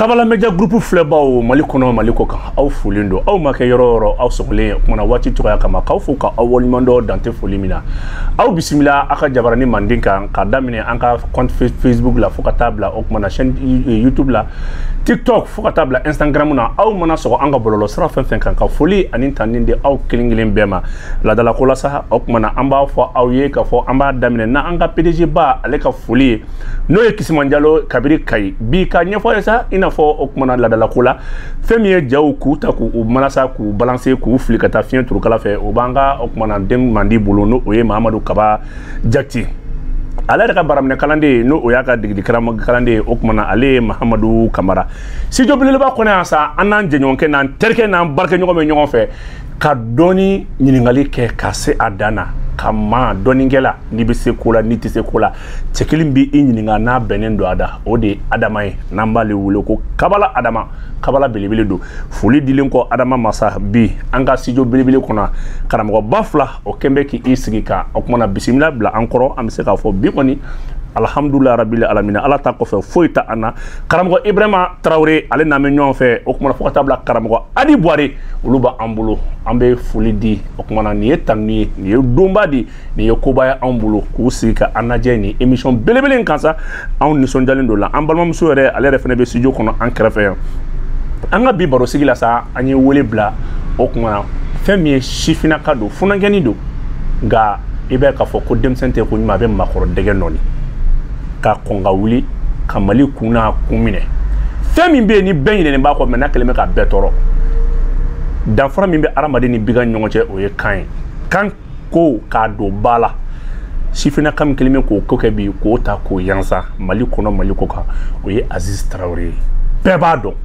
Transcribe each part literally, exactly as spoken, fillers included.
Kabala Media Group Flebaw Malikono Malikoka aw fulindo aw make yoro yoro aw soxle mona wati tuya kama kaw fuka aw wolmando dante folimina aw bismillah aka jabarani mandinka ka damine anka compte Facebook la fuka tabla ok mona chaîne YouTube la TikTok fuka tabla Instagram na aw mona so anga bololo sara fen fen kan ka foli anin taninde aw kilingilin bema la dala kola sa ok mona amba fo aw ye ka fo amba damine na anga P D G ba ale ka foli no ye kisimanjalo kabiri kai bi ka nyefo sa ina fo okmana la dala kula femiye jaw ku ta ku manasa ku balancer ku flikata fien turu kala fe o banga okmana den mandi buluno o ye Mahamadou Kaba Jakti ala daga baramne kalande no o yaka digdi karam kalande okmana ale Mahamadou Kamara si jobele ba kona sa anan jenyonke nan terke nan barke nyogo me nyogo fe ka doni nyiningali ke kase adana kama doningela ni be se kula ni ti se kula cekilim bi inyininga na benendo ada ode adamai namba le wulo ko kabala adama kabala belebele do fuli dilen ko adama masa bi anga sijo belebele kona karamo bafla o kembe ki isigika okmona bismillah bla encore am se ka fo bi koni alhamdulillah rabbil alamin ala ta ko fe foita ana karamo Ibrahima Traoré ale na me nyon fe okmona fo tabla karamo adi boire uluba ambulo ambe fuli di okmona ni etani ni dumba di ni yokobaya ambulo ku sika anaje ni émission belebele kansa on ni son jalindo la ambalma muso re ale refene be studio kono en krefe anga bi baro sigila sa anyi wole bla okmona femi chifina kado funangeni do ga ibe ka fo ko dem sente ko nyima be makoro dege noni ka konga wuli kamali kuna kumine femi be ni benyi ne ba ko mena keleme ka betoro dan fara min be aramade ni biga nyonche o ye kan kan ko ka do bala sifina kam keleme ko ko ke bi ko ta ko yansa mali kono mali ko ka o ye Aziz Traoré beba do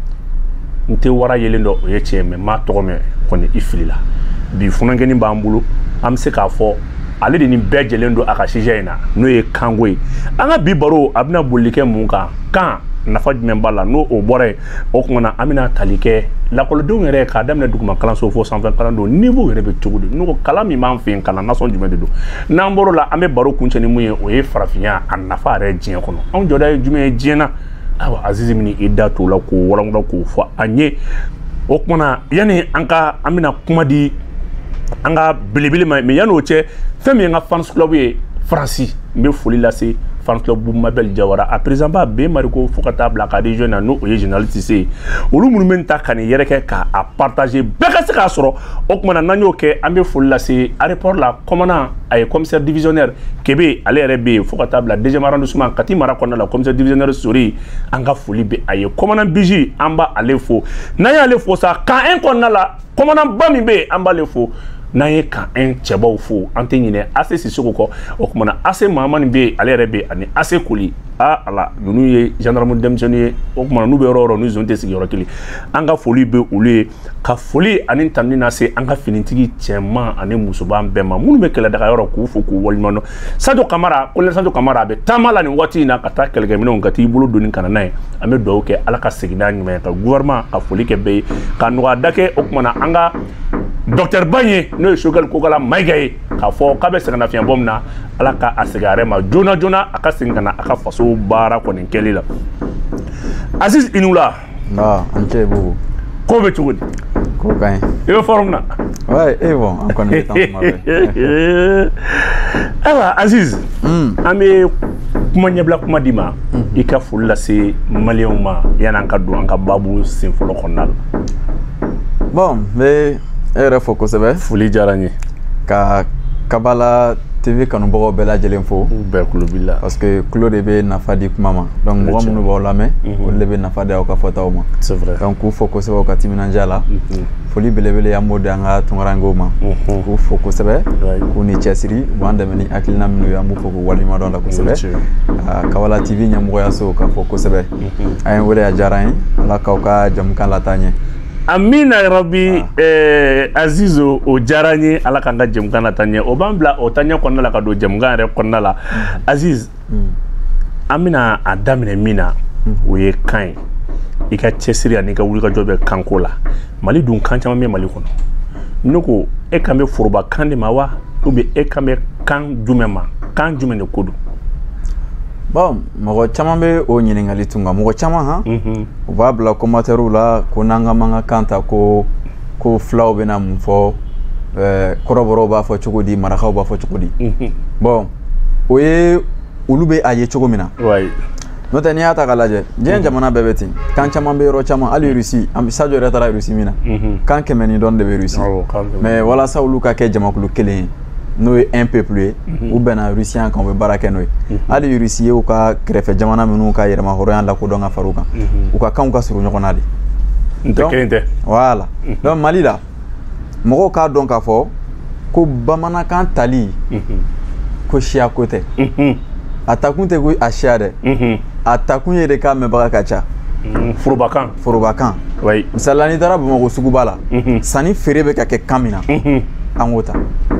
nte wara yelendo o ye cheme ma to me ko ni ifilila bi funangeni ba ambulu am se ka fo ale de ni bejelendo aka sijaina no ye kangwe anga bi baro abna bolike munka kan nafa jumɛn b'a la n'o o bɔra yen o kumana an bɛna tali kɛ lakɔlidenw yɛrɛ k'a daminɛ duguma kalanso fo sanfɛ kalandenw niveau yɛrɛ bɛ cogo di n'o kalan min b'an fɛ yen kalan nasɔn jumɛn de don n'an bɔr'o la an bɛ baro kuncɛ ni mun ye o ye farafinya a nafa yɛrɛ diɲɛ kɔnɔ anw jɔda ye jumɛn ye diɲɛ na ayiwa Azizi min i da t'o la k'o walankura k'o fɔ an ye o kumana yanni an ka an bɛna kuma di an ka belebele ma mais yanni o cɛ fɛn min ye n ka fans club ye Faransi n bɛ foli lase fan club Mabel Jawara a présent ba be mariko fokata bla ka des jeunes no o ye journaliste c'est olu munu men ta kan yere ke ka a partager be ka se ka soro o kuma na nanyo ke ambe fol la c'est aéroport la commandant ay commissaire divisionnaire kebe ale yere be fokata bla deuxième arrondissement kati mara konna la commissaire divisionnaire sori anga foli be ay commandant biji amba ale fo na ya ale fo sa ka en konna la commandant bami be amba le fo na ye ka en cɛbaw fo an tɛ ɲinɛ ase sisoko kɔ o kumana ase mahamani be ale yɛrɛ be ani ase koli a ala ninnu ye gendarme denmisɛnnin ye o kumana n'u bɛ yɔrɔ yɔrɔ n'u zon tɛ sigi yɔrɔ kelen an ka foli be olu ye ka foli ani tanuni na se an ka finitigi cɛman ani musoman bɛɛ ma minnu bɛ kɛlɛdaga yɔrɔ k'u fo k'u waliɲuman dɔn Sadio Kamara colonel Sadio Kamara a bɛ taama la nin waati in na ka taa kɛlɛkɛminɛnw ka t'i bolo doni ka na n'a ye an bɛ dugawu kɛ ala ka segin n'a ɲuman ye ka gouvernement ka foli kɛ bɛɛ ye ka nɔgɔya da kɛ o kumana an ka docteur Bagné no ye Choguel Kokala Maïga ye k'a fɔ k'a bɛ segin na fiɲɛ bɔ min na ala ka a segin a yɛrɛ ma joona joona a ka segin ka na a ka faso baara kɔni kɛli la Aziz i ni wula ah an cɛ bubu ko bɛ cogo di ko ka ɲi i bɛ forme na ouais et bon an kɔni bɛ taa kuma bɛɛ ayiwa Aziz an bɛ kuma ɲɛbila kuma di ma i ka foli lase maliyɛnw ma yanni an ka don an ka baabu sen fɔlɔ kɔnɔna la bon n bɛ e yɛrɛ fo kosɛbɛ foli diyara n ye ka Kabala T V kanubagaw bɛɛ lajɛlen fo u bɛɛ kulo b'i la parce que kulo de bɛ nafa di kuma ma donc mɔgɔ minnu b'aw lamɛn olu de bɛ nafa di aw ka fɔtaw ma c'est vrai donc k'u fo kosɛbɛ u ka timinandiya la foli belebele an b'o di an ka tunkarankew ma k'u fo kosɛbɛ k'u ni cɛsiri u b'an dɛmɛ ni hakilina minnu ye an b'u fo k'u waleɲuman dɔn la kosɛbɛ Kabala T V ɲɛmɔgɔyaso ka fo kosɛbɛ an ye wele a diyara an ye ala k'aw ka jamukan lataa ɲɛ Amina Rabi ah. eh, Azizo o diyara n ye ala k'an ka jɛmukan na taa ɲɛ o b'an bila o taa ɲɛ kɔnɔna la ka don jɛmukan yɛrɛ kɔnɔna la Aziz an bɛna a daminɛ min na o ye kan ye i ka cɛsiri ani i ka wulikajɔ bɛ kanko la Mali dun kan caman bɛ Mali kɔnɔ ne ko e kan bɛ foroba kan de ma wa ou bien e kan bɛ kan jumɛn ma kan jumɛn de ko don bon mɔgɔ caman bɛ o ɲininkali tunga mɔgɔ caman han u b'a bila commentaire la ko n'an ka man ka kan ta ko ko filaw bɛna mun fɔ kɔrɔbɔrɔw b'a fɔ cogo di marakaw b'a fɔ cogo di bon o ye olu bɛ a ye cogo min na n'o tɛ n'i y'a ta k'a lajɛ diɲɛ jamana bɛɛ bɛ ten kan caman bɛ yɔrɔ caman hali Russie an bɛ Sadio yɛrɛ taara Russie min na kan kɛmɛ ni dɔɔni de bɛ Russie mais walasa olu ka kɛ jamakulu kelen ye n'o ye un peuple ye u bɛnna Russien kan u bɛ baara kɛ n'o ye hali Russie ye u ka kɛrɛfɛ jamana minnu ka yɛrɛma hɔrɔnya lakodɔn ka fara u kan u ka kanw ka surun ɲɔgɔn na de donc voilà donc Mali la mɔgɔw k'a dɔn k'a fɔ ko bamanankan tali ko siya ko tɛ a takun tɛ ko a siya dɛ a takun ye de k'a mɛnbaga ka ca forobakan forobakan misali la n'i taara Bamakɔ suguba la sanni feere bɛ ka kɛ kan min na an k'o ta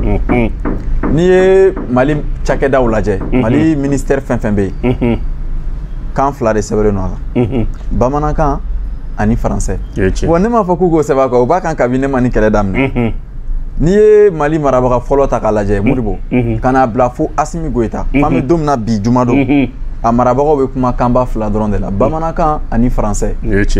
n'i ye Mali cakɛdaw lajɛ Mali ministère fɛn fɛn bɛ yen kan fila de sɛbɛnlen don a kan bamanankan ani français bon ne m'a fɔ k'u k'o sɛbɛn a kan o b'a kan kabini ne ma ni kɛlɛ daminɛ n'i ye Mali marabaga fɔlɔ ta k'a lajɛ Modibo ka n'a bila fo Asimi Goïta f'an bɛ don min na bi juma don a marabagaw bɛ kuma kanba fila dɔrɔn de la bamanankan ani français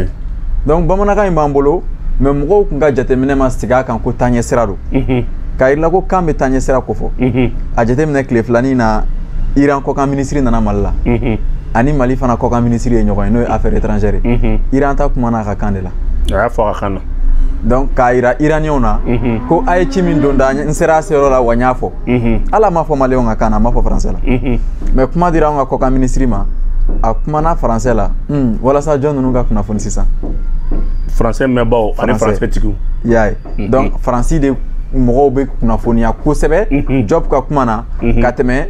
donc bamanankan in b'an bolo mais mɔgɔw tun ka jateminɛ ma sigi a kan ko taaɲɛ sira don k'a yirila ko kan bɛ taaɲɛ sira ko fɔ a jateminɛ tile filanin na Iran kɔkan minisiri nana Mali la ani Mali fana kɔkan minisiri ye ɲɔgɔn ye n'o ye affaires étrangères Iran ta kumana a ka kan de la a y'a fɔ a ka kan na donc k'a yira Iraniens na ko a ye ci min don da n sera a seyɔrɔ la wa n y'a fɔ ala m'a fɔ Maliyɛnw ka kan na a m'a fɔ français la mais kuma dira anw ka kɔkan minisiri ma a kumana français la walasa jɔn ninnu ka kunnafoni sisan français mɛnbaw ani français tigiw i y'a ye donc faransi de mɔgɔw bɛ kunnafoniya kosɛbɛ Job ka kuma na ka tɛmɛ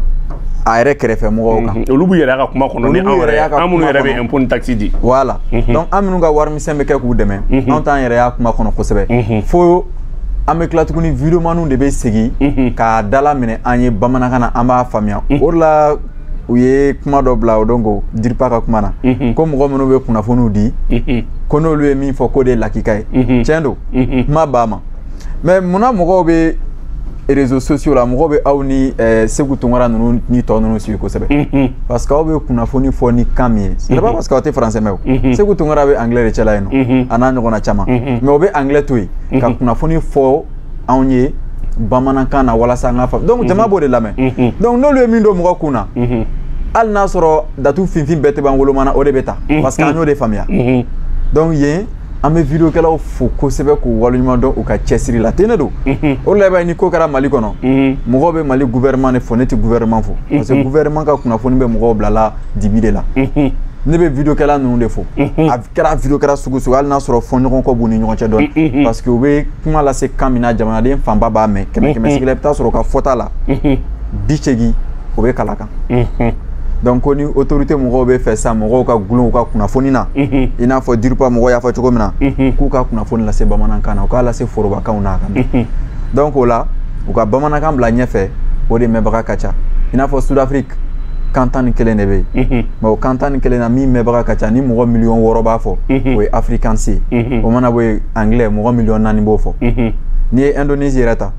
a yɛrɛ kɛrɛfɛ mɔgɔw kan olu b'u yɛrɛ ka kuma kɔnɔ ni anw yɛrɛ an minnu yɛrɛ bɛ impôt ni taxe di voilà donc an minnu ka warimisɛn bɛ kɛ k'u dɛmɛ anw t'an yɛrɛ y'a kuma kɔnɔ kosɛbɛ fo an bɛ tila tuguni videomaniw de bɛ sigi k'a dala minɛ an ye bamanankan na an b'a faamuya o de la u ye kuma dɔ bila o donc Diripa ka kuma na ko mɔgɔ minnu bɛ kunnafoniw di ko n'olu ye min fɔ k'o de ye lakika ye tiɲɛ don kuma b'a ma mais munna mɔgɔw bɛ réseaux sociaux la mɔgɔw bɛ aw ni Segu Tunkara ninnu ni tɔ ninnu suivi kosɛbɛ parce que aw bɛ kunnafoni fɔ ni kan min ye c'est pas parce que aw tɛ français mɛn o Segu Tunkara bɛ anglais de cɛla yen nɔ a n'a ɲɔgɔnna caman mais o bɛ anglais to yen ka kunnafoni fɔ anw ye bamanankan na walasa an ka faamu donc jama b'o de lamɛn donc n'olu ye min don mɔgɔ kun na hali n'a sɔrɔ datu finfin bɛɛ tɛ ban wolomana o de bɛ ta parce que an y'o de faamuya donc yen an bɛ videokɛlaw fo kosɛbɛ k'u waleɲuman dɔn u ka cɛsiri la ten de don o de la i b'a ye ni ko kɛra Mali kɔnɔ mɔgɔw bɛ Mali gouvernement de fo ne tɛ gouvernement fo parce que gouvernement ka kunnafoni bɛ mɔgɔw bilala dibi de la ne bɛ videokɛla ninnu de fo a kɛra video kɛra sugu sugu hali n'a sɔrɔ fɔɲɔgɔnkɔ b'u ni ɲɔgɔn cɛ dɔɔni parce que u bɛ kuma lase kan min na jamanaden fanba b'a mɛn kɛmɛ kɛmɛ sigi la i bɛ taa sɔrɔ ka fɔta la bi seegin o bɛ kala kan donc ko ni autorité mɔgɔw bɛ fɛ sa mɔgɔw ka gulon u ka kunnafoni na i n'a fɔ Diripa mɔgɔw y'a fɔ cogo min na k'u ka kunnafoni lase bamanankan na u k'a lase forobakanw na ka mɛn donc o la u ka bamanankan bila ɲɛfɛ o de mɛnbaga ka ca i n'a fɔ Sud-Afrique kan tan ni kelen de bɛ yen mais o kan tan ni kelen na min mɛnbaga ka ca ni mɔgɔ miliyɔn wɔɔrɔ b'a fɔ o ye Afrikaans ye o mana bɔ yen anglais mɔgɔ miliyɔn naani b'o fɔ n'i ye Indonésie yɛrɛ ta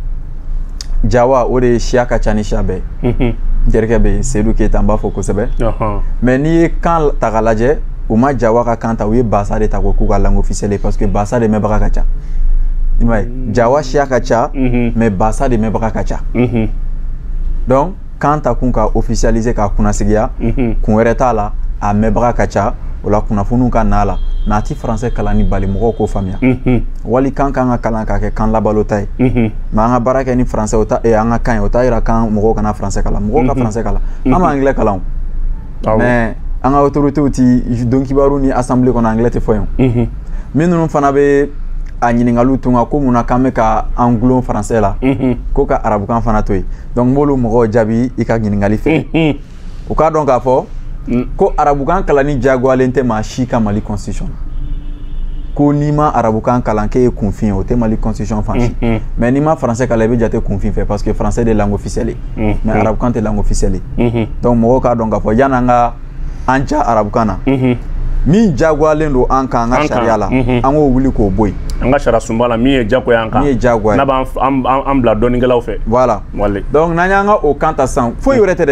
Jawa o de ye siya ka ca ni siya bɛɛ ye Jerika bɛ yen Seydou Keita n b'a fɔ kosɛbɛ mais n'i ye kan ta k'a lajɛ u ma Jawa ka kan ta u ye Basa de ta k'o k'u ka langue officielle ye parce que Basa de mɛnbaga ka ca i m'a ye Jawa siya ka ca mais Basa de mɛnbaga ka ca donc kan ta kun ka officialiser k'a kunnasigiya kun wɛrɛ t'a la a mɛnbaga ka ca o la kunnafoniw ka na a la n'a ti français kalan ni bali mɔgɔw k'o faamuya wali kan kan ka kalan k'a kɛ kan labalo ta ye mais an ka baara kɛ ni français o ta an ka kan ye o t'a yira kan mɔgɔw kana français kalan mɔgɔw ka français kalan an ma anglais kalan o mais an ka autorités ti dɔnkibaru ni assemblée kɔnɔ anglais tɛ fɔ yen min ninnu fana bɛ a ɲininkaliw tunga ko munna k'an bɛ ka an gulon français la ko ka arabukan fana to yen donc n b'olu mɔgɔw jaabi i ka ɲininkali fɛ u k'a dɔn k'a fɔ ko arabukan kalanni diyagoyalen tɛ maa si ka Mali constitution ko n'i ma arabukan kalan k'e ye kunfin ye o tɛ Mali constitution fan si mais n'i ma français kalan i bɛ jate kunfin fɛ parce que français de langue officielle ye mais arabukan tɛ langue officielle ye donc mɔgɔw k'a dɔn k'a fɔ yan'an ka an ja arabukan na min jagoyalen don an kan an ka sariya la an k'o wuli k'o bɔ yen an ka sariya sunba la min ye jagoya an kan min ye jagoya ye n'a b'an bila dɔnnikɛlaw fɛ voilà donc n'an y'an ka o kan ta sisan foyi wɛrɛ tɛ dɛ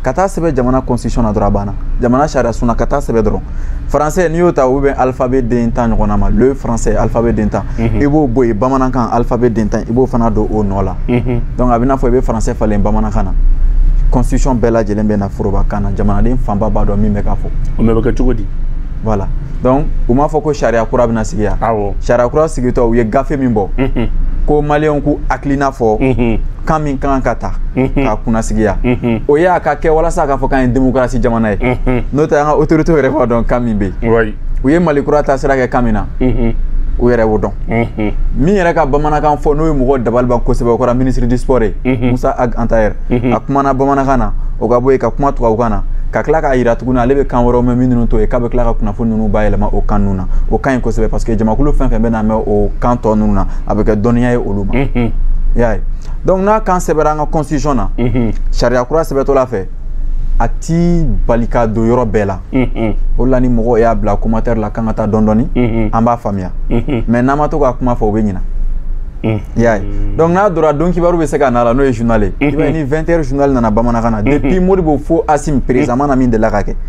kata sebe jamana constitution na dɔrɔn a banna jamana sariya sunna kata sebe dɔrɔn français n'i y'o ta ou bien alphabet den tan ɲɔgɔnna ma le français alphabet den tan i b'o bɔ yen bamanankan alphabet den tan i b'o fana don o nɔ la donc a bɛ n'a fɔ i bɛ français falen bamanankan na constitution bɛɛ lajɛlen bɛ na forobakan na jamanaden fanba b'a dɔn min bɛ k'a fɔ o mɛ bɛ kɛ cogo di voilà donc u m'a fɔ ko sariya kura bɛna sigi yan sariya kura sigitɔ u ye gafe min bɔ ko maliyɛnw k'u hakilina fɔ kan min kan ka ta k'a kunnasigi yan o y'a ka kɛ walasa k'a fɔ k'an ye démocratie jamana ye n'o tɛ an ka autorité yɛrɛ b'a dɔn kan min bɛ yen u ye mali kura ta sira kɛ kan min na u yɛrɛ b'o dɔn min yɛrɛ ka bamanankan fɔ n'o ye mɔgɔ dabali ban kosɛbɛ o kɛra ministre du sport ye Musa Ag Antayɛr a kumana bamanankan na o ka bɔ yen ka kuma tubabukan na ka tila k'a yira tuguni ale bɛ kan wɛrɛw mɛn min ninnu to yen k'a bɛ tila ka kunnafoni ninnu bayɛlɛma o kan ninnu na o ka ɲi kosɛbɛ parce que jamakulu fɛn fɛn bɛ na mɛn o kan tɔ ninnu na a bɛ kɛ dɔnniya ye olu ma i y'a ye donc n'a kan sɛbɛra an ka constitution na sariya kura sɛbɛtɔla fɛ a ti bali ka don yɔrɔ bɛɛ la o la ni mɔgɔw y'a bila commentaire la kan ka taa dɔɔni dɔɔni an b'a faamuya mais n'an ma to ka kuma fɔ o bɛ ɲina i y'a ye donc n'a donna don kibaru bɛ se ka na la n'o ye journal ye i b'a ye ni vingt heures journal nana bamanankan na depuis Modibo fo Asim président na min delila ka kɛ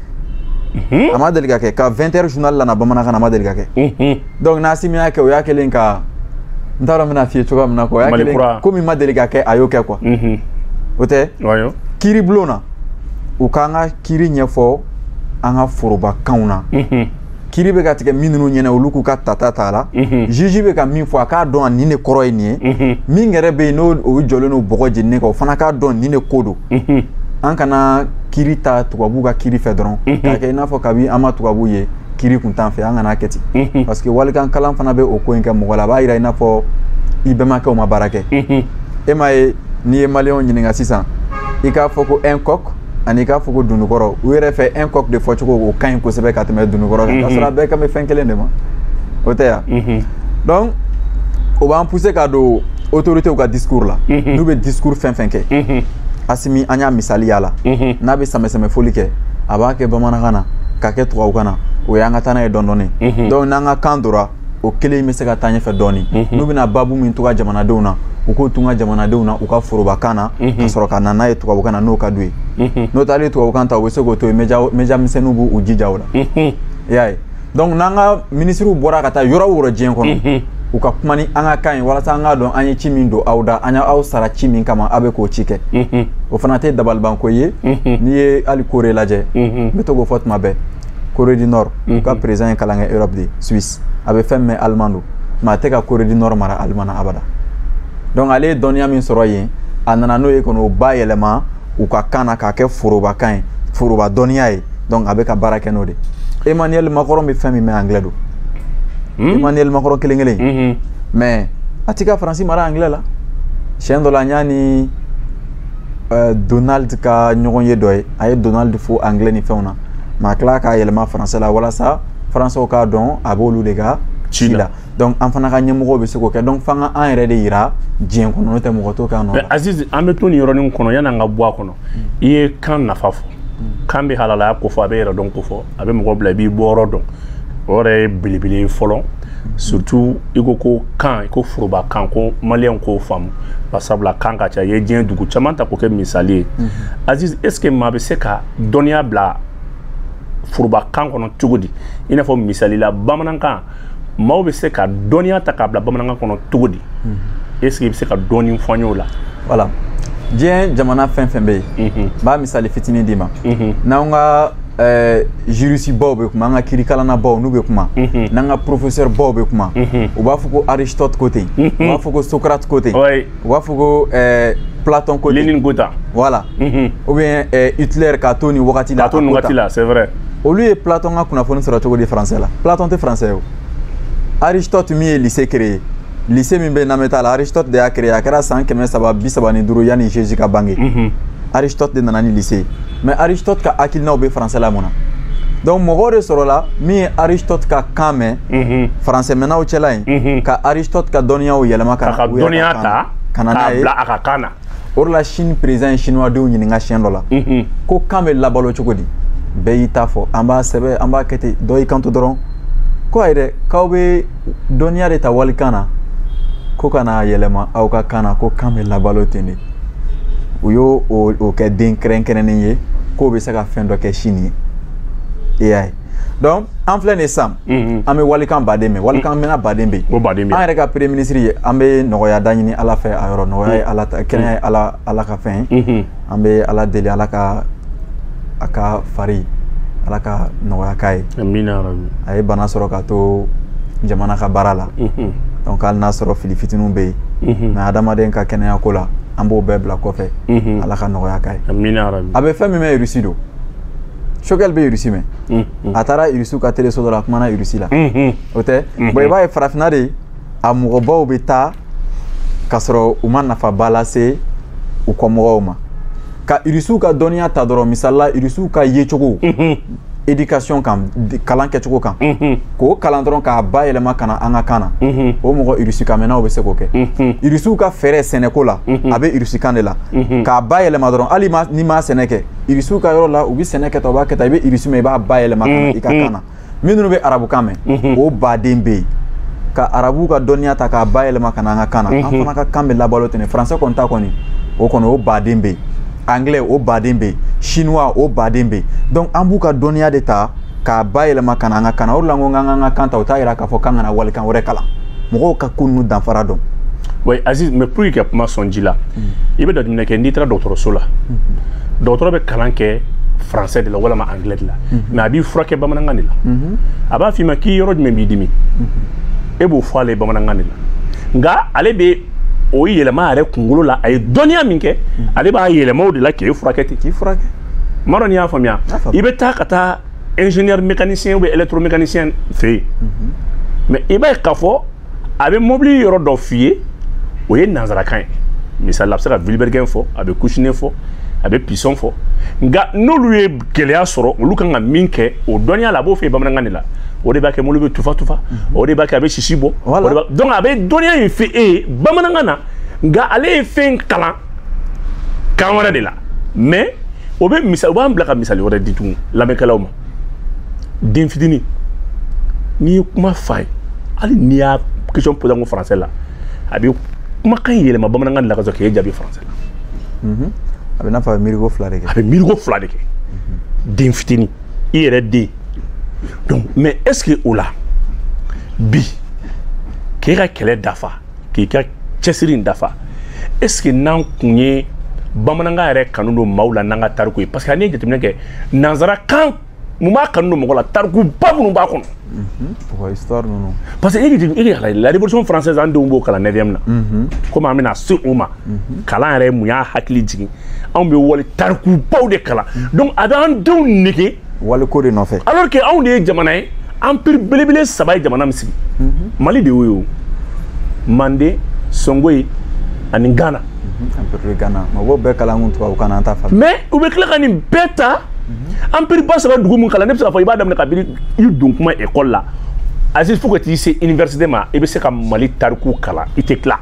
a ma deli ka kɛ ka vingt heures journal nana bamanankan na a ma deli ka kɛ donc n'Asim y'a kɛ o y'a kɛlen ka n t'a dɔn n bɛna f'i ye cogoya min na quoi o y'a kɛlen komi ma deli ka kɛ a y'o kɛ quoi o tɛ kiiri bulon na u k'an ka kiiri ɲɛfɔ an ka forobakanw na kiiri bɛ ka tigɛ min ninnu ɲɛna olu k'u ka tata t'a la juge bɛ ka min fɔ a k'a dɔn a nin de kɔrɔ ye nin ye min yɛrɛ bɛ yen n'o jɔlen n'o bɔgɔ jeninen kan o fana k'a dɔn nin de ko don an kana kiiri ta tubabuw ka kiiri fɛ dɔrɔn k'a kɛ i n'a fɔ kabi an ma tubabuw ye kiiri kun t'an fɛ an kana kɛ ten parce que walikan kalan fana bɛ o ko in kɛ mɔgɔ la a b'a yira i n'a fɔ i bɛnbakɛw ma baara kɛ e m'a ye n'i ye maliyɛnw ɲininka sisan i k'a fɔ ko un coq ani k'a fɔ ko dunukɔrɔ u yɛrɛ fɛ un coq de fɔcogo o ka ɲi kosɛbɛ ka tɛmɛ dunukɔrɔ kan k'a sɔrɔ a bɛɛ kan bɛ fɛn kelen de ma o tɛ yan donc o b'an pousser ka don autorités ka discours la n'u bɛ discours fɛn fɛn kɛ Asimi an y'a misali y'a la n'a bɛ sɛmɛsɛmɛ foli kɛ a b'a kɛ bamanankan na k'a kɛ tubabukan na o y'an ka taa n'a ye dɔɔni dɔɔni donc n'an ka kan dora o kelen bɛ se ka taa ɲɛfɛ dɔɔni n'u bɛna babu min to ka jamanadenw na u k'o to ka jamanadenw na u ka forobakan na ka sɔrɔ ka na n'a ye tubabukan na n'o ka d'u ye n'o t'ale tubabukan ta u bɛ se k'o to yen média misɛnninw b'u jija o la i y'a ye donc n'an ka ministres bɔra ka taa yɔrɔ o yɔrɔ diɲɛ kɔnɔ u ka kuma ni an ka kan ye walasa an k'a dɔn an ye ci min don aw da an y'aw sara ci min kama aw bɛ k'o ci kɛ o fana tɛ dabalibanko ye n'i ye hali Corée lajɛ n bɛ to k'o fɔ tuma bɛɛ Corée du Nord u ka président ye kalan kɛ Europe de Suisse a bɛ fɛn mɛn allemand don mais a tɛ ka Corée du Nord mara allemand na abada donc ale ye dɔnniya min sɔrɔ yen a nana n'o ye kɔnɔ o ba yɛlɛma u ka kan na k'a kɛ forobakan ye foroba dɔnniya ye donc a bɛ ka baara kɛ n'o de Emmanuel Macron bɛ fɛn min mɛn anglais don Emmanuel Macron kelen kelen mais a ti ka Faransi mara anglais la siɲɛ dɔ la n y'a ni Donald ka ɲɔgɔn ye dɔ ye a ye Donald fo anglais ni fɛnw na mais a tila k'a yɛlɛma français la walasa français k'a dɔn a b'olu de ka ci la donc an fana ka ɲɛmɔgɔw bɛ se k'o kɛ donc f'an ka an yɛrɛ de yira diɲɛ kɔnɔ n'o tɛ mɔgɔ t'o k'an nɔ la. Aziz an bɛ to nin yɔrɔnin kɔnɔ yan'an ka bɔ a kɔnɔ i ye kan nafa fɔ kan bɛ halalaya ko fɔ a bɛ yɛrɛ dɔn ko fɔ a bɛ mɔgɔ bila i b'i bɔ yɔrɔ dɔn o yɛrɛ ye belebele ye fɔlɔ surtout i ko ko kan i ko foroba kan ko maliyɛnw k'o faamu barisabula kan ka ca i ye diɲɛ dugu caman ta k'o kɛ misali ye Aziz est ce que maa bɛ se ka dɔnniya bila foroba kan kɔnɔ cogo di i n'a fɔ misali la bamanankan maaw bɛ se ka dɔnniya ta k'a bila bamanankan kɔnɔ cogo di est ce que i bɛ se ka dɔɔni fɔ an ye o la voilà diɲɛ jamana fɛn fɛn bɛ yen n b'a misali fitinin d'i ma n'anw ka jurisi baw bɛ kuma an ka kiirikalana baw n'u bɛ kuma n'an ka professeur baw bɛ kuma u b'a fɔ ko Aristote ko ten u b'a fɔ ko Socrate ko ten u b'a fɔ ko Platon ko ten Lénine ko tan voilà ou bien Hitler k'a to nin wagati la k'a to nin wagati la c'est vrai olu ye Platon ka kunnafoni sɔrɔ cogo di français la Platon tɛ français o Aristote min ye lycée créé lycée min bɛ Nameta la Aristote de y'a créé a kɛra san kɛmɛ saba bi saba ni duuru yanni Jésus ka bange Aristote de nana ni lycée mais Aristote ka hakilinaw bɛ français la mun na donc mɔgɔw de sɔrɔla min ye Aristote ka kan mɛn français mɛnnaw cɛla yen ka Aristote ka dɔnniyaw yɛlɛma ka ka dɔnniya ta k'a bila a ka kan na o de la Chine président ye chinois denw ɲininka siɲɛ dɔ la ko kan bɛ labalo cogo di bɛɛ y'i ta fɔ an b'a sɛbɛn an b'a kɛ ten dɔ y'i kanto dɔrɔn ko ayi dɛ k'aw bɛ dɔnniya de ta walikan na ko ka na yɛlɛma aw ka kan na ko kan bɛ labalo ten de u y'o o kɛ den kɛrɛnkɛrɛnnen ye k'o bɛ se ka fɛn dɔ kɛ sini ye i y'a ye donc an filɛ nin ye sisan an bɛ walikan baden mɛn walikan mɛnna baden bɛ yen an yɛrɛ ka premier ministre ye an bɛ nɔgɔya da ɲini Ala fɛ a yɔrɔ nɔgɔya ye Ala ta kɛnɛya ye Ala Ala ka fɛn ye an bɛ Ala deli Ala ka a ka fari Ala ka nɔgɔya k'a ye amina rabi a ye bana sɔrɔ ka to jamana ka baara la donc hali n'a sɔrɔ fili fitininw bɛ yen mais adamaden ka kɛnɛya ko la an b'o bɛɛ bila kɔfɛ Ala ka nɔgɔya k'a ye amina rabi a bɛ fɛn min mɛn Russie don Choguel bɛ Russie mɛn a taara Russie ka téléso dɔ la a kumana Russie la o tɛ bon i b'a ye farafinna de a mɔgɔbaw bɛ taa ka sɔrɔ u ma nafaba lase u kɔmɔgɔw ma ka Russiw ka dɔnniya ta dɔrɔn misalila Russiw ka yecogo éducation kan kalan kɛcogo kan k'o kalan dɔrɔn k'a bayɛlɛma ka na an ka kan na o mɔgɔ Russie kan mɛnnaw bɛ se k'o kɛ Russiw ka fɛɛrɛ sɛnɛko la a bɛ Russie kan de la k'a bayɛlɛma dɔrɔn hali n'i ma sɛnɛ kɛ Russiw ka yɔrɔ la u bɛ sɛnɛ kɛ ta u b'a kɛ ta i bɛ Russie mɛn i b'a bayɛlɛma ka na i ka kan na minnu bɛ arabukan mɛn o baden bɛ yen ka arabuw ka dɔnniya ta k'a bayɛlɛma ka na an ka kan na an fana ka kan bɛ labalo ten français kɔni ta kɔni o kɔni o baden bɛ yen anglais o baden bɛ yen chinois o baden bɛ yen donc an b'u ka dɔnniya de ta k'a bayɛlɛma ka na an ka kan na o de la n ko k'an ka kan ta o t'a yira k'a fɔ k'an kana walikan wɛrɛ kalan mɔgɔw ka ko ninnu danfara dɔn. oui Aziz mais pour que kuma sɔn ji la i bɛ jateminɛ kɛ n'i taara dɔgɔtɔrɔso la dɔgɔtɔrɔ bɛ kalan kɛ français de la walama anglais de la mais a b'i furakɛ bamanankan de la a b'a f'i ma k'i yɔrɔ jumɛn b'i dimi e b'o fɔ ale bamanankan de la nka ale bɛ o yɛlɛma yɛrɛ kunkolo la a ye dɔnniya min kɛ ale b'a yɛlɛma o de la k'e furakɛ ten k'i furakɛ n m'a dɔn n'i y'a faamuya i bɛ taa ka taa ingénieur mécanicien ou bien électromécanicien fɛ yen mais i b'a ye k'a fɔ a bɛ mobili yɔrɔ dɔ f'i ye o ye nanzarakan ye misali la a bɛ se ka vilebɛrɛgɛn fɔ a bɛ kusine fɔ a bɛ pisɔn fɔ nka n'olu ye gɛlɛya sɔrɔ olu kan ka min kɛ o dɔnniya la a b'o fɛ yen bamanankan de la o de b'a kɛ mobili bɛ tufa tufa o de b'a kɛ a bɛ sisi bɔ donc a bɛ dɔnniya in fɛ e ye bamanankan na nka ale ye fɛn kalan kan wɛrɛ de la mais o bɛ misali o b'an bila ka misali wɛrɛ di tugun lamɛnkɛlaw ma den fitinin n'i ye kuma f'a ye hali n'i y'a question posé ko français la a bɛ kumakan yɛlɛma bamanankan de la ka sɔrɔ k'e jaabi français la a bɛ n'a fɔ a bɛ miiriko fila de kɛ a bɛ miiriko fila de kɛ den fitinin i yɛrɛ den donc mais est-ce que o la bi k'e ka kɛlɛ dafa k'i ka cɛsiri dafa est-ce que n'an kun ye bamanankan yɛrɛ kanu don maaw la n'an ka tariku ye parce que n'i ye jateminɛ kɛ nanzarakan mun b'a kanu don mɔgɔ la tarikuba minnu b'a kɔnɔ pourquoi histoire ninnu parce que e k'i hala la révolution française an denw b'o kalan neuvième na komi an bɛna se o ma kalan yɛrɛ mun y'a hakili jigin anw bɛ wale tarikubaw de kalan donc a bɛ an denw nege waliko de nɔfɛ alors que anw de ye jamana ye empire belebele saba ye jamana min sigi mali de y'o ye o mande songoyi ani ghana empire de ghana ma b'o bɛɛ kalan kun tubabu kan na an t'a faamu mais u bɛ tila ka nin bɛɛ ta empire ba saba dugu mun kalan ne bɛ se k'a fɔ i b'a daminɛ kabini i don kuma école la Aziz fo ka t'i se université ma i bɛ se ka mali tariku kalan i tɛ tila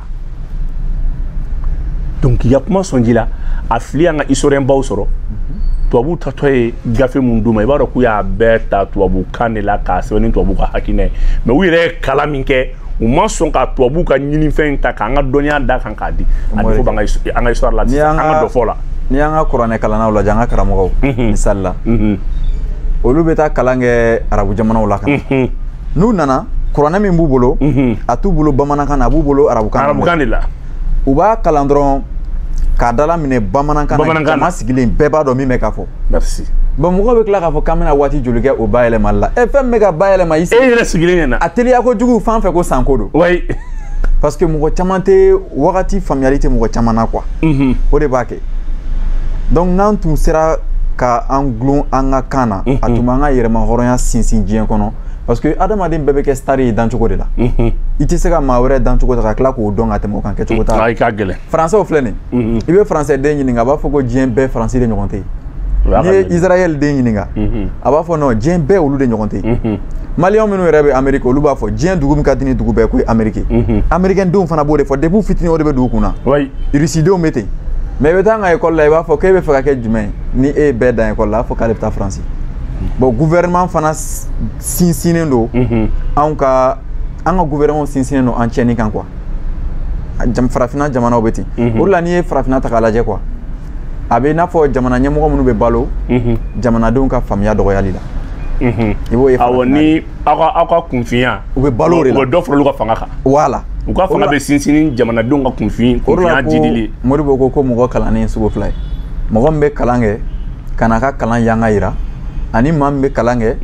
donc i ya kuma sɔn ji la a fili an ka historien baw sɔrɔ tubabu tatɔ ye gafe mun d'u ma i b'a dɔn k'u y'a bɛɛ ta tubabu kan de la k'a sɛbɛn ni tubabu ka hakilina ye mais u yɛrɛ ye kalan min kɛ u ma sɔn ka tubabu ka ɲinifɛn ta k'an ka dɔnniya da kan k'a di a défaut b'an ka histoire la sisan an ka dɔ fɔ la n'i y'an ka kuranɛ kalannaw lajɛ an ka karamɔgɔw misali la olu bɛ taa kalan kɛ arabu jamanaw la ka na n'u nana kuranɛ min b'u bolo a t'u bolo bamanankan na a b'u bolo arabukan de la u b'a kalan dɔrɔn k'a dala minɛ bamanankan na jama sigilen bɛɛ b'a dɔn min bɛ ka fɔ merci bon mɔgɔw bɛ tila k'a fɔ k'an bɛna waati joli kɛ o bayɛlɛmali la ɛ fɛn min bɛ ka bayɛlɛma i e yɛrɛ sigilen ɲɛna a teliya kojugu fan fɛ ko sanko don oui parce que mɔgɔ caman tɛ wagati faamuyali tɛ mɔgɔ caman na quoi o de b'a kɛ donc n'an tun sera ka an gulon an ka kan na a tun b'an ka yɛrɛma hɔrɔnya sinsin diɲɛ kɔnɔ parce que adamaden bɛɛ bɛ kɛ star ye dancogo de la i tɛ se ka maa wɛrɛ dancogo ta ka tila k'o dɔn ka tɛmɛ o kan kɛcogo t'a la i ka gɛlɛn français filɛ nin i bɛ français den ɲininka a b'a fɔ ko diɲɛ bɛɛ faransi de ɲɔgɔn tɛ yen n'i ye israel den ɲininka a b'a fɔ non diɲɛ bɛɛ olu de ɲɔgɔn tɛ yen maliyɛnw minnu yɛrɛ bɛ amérique olu b'a fɔ diɲɛ dugu min ka di ni dugu bɛɛ ko ye amérique américain denw fana b'o de fɔ depuis fitinin o de bɛ dugu kunna rusi denw bɛ ten mais i bɛ taa an ka école la i b'a fɔ k'e bɛ fɛ ka kɛ jumɛn ni e ye bɛɛ dan école la a b'a fɔ k'ale bɛ taa faransi bon gouvernement fana sinsinnen don anw ka an ka gouvernement sinsinnen don an tiɲɛni kan quoi farafinna jamanaw bɛ ten o de la n'i ye farafinna ta k'a lajɛ quoi a bɛ n'a fɔ jamana ɲɛmɔgɔ minnu bɛ balo jamanadenw ka faamuya dɔgɔyali la i b'o ye awɔ ni aw ka aw ka kunfinya u bɛ balo de la u bɛ dɔ fara olu ka fanga kan voilà u ka fanga bɛ sinsin ni jamanadenw ka kunfin kunfinya jidili Modibo ko ko mɔgɔ kalannen sugu fila ye mɔgɔ min bɛ kalan kɛ ka na ka kalan yanga yira ani maa min bɛ kalan kɛ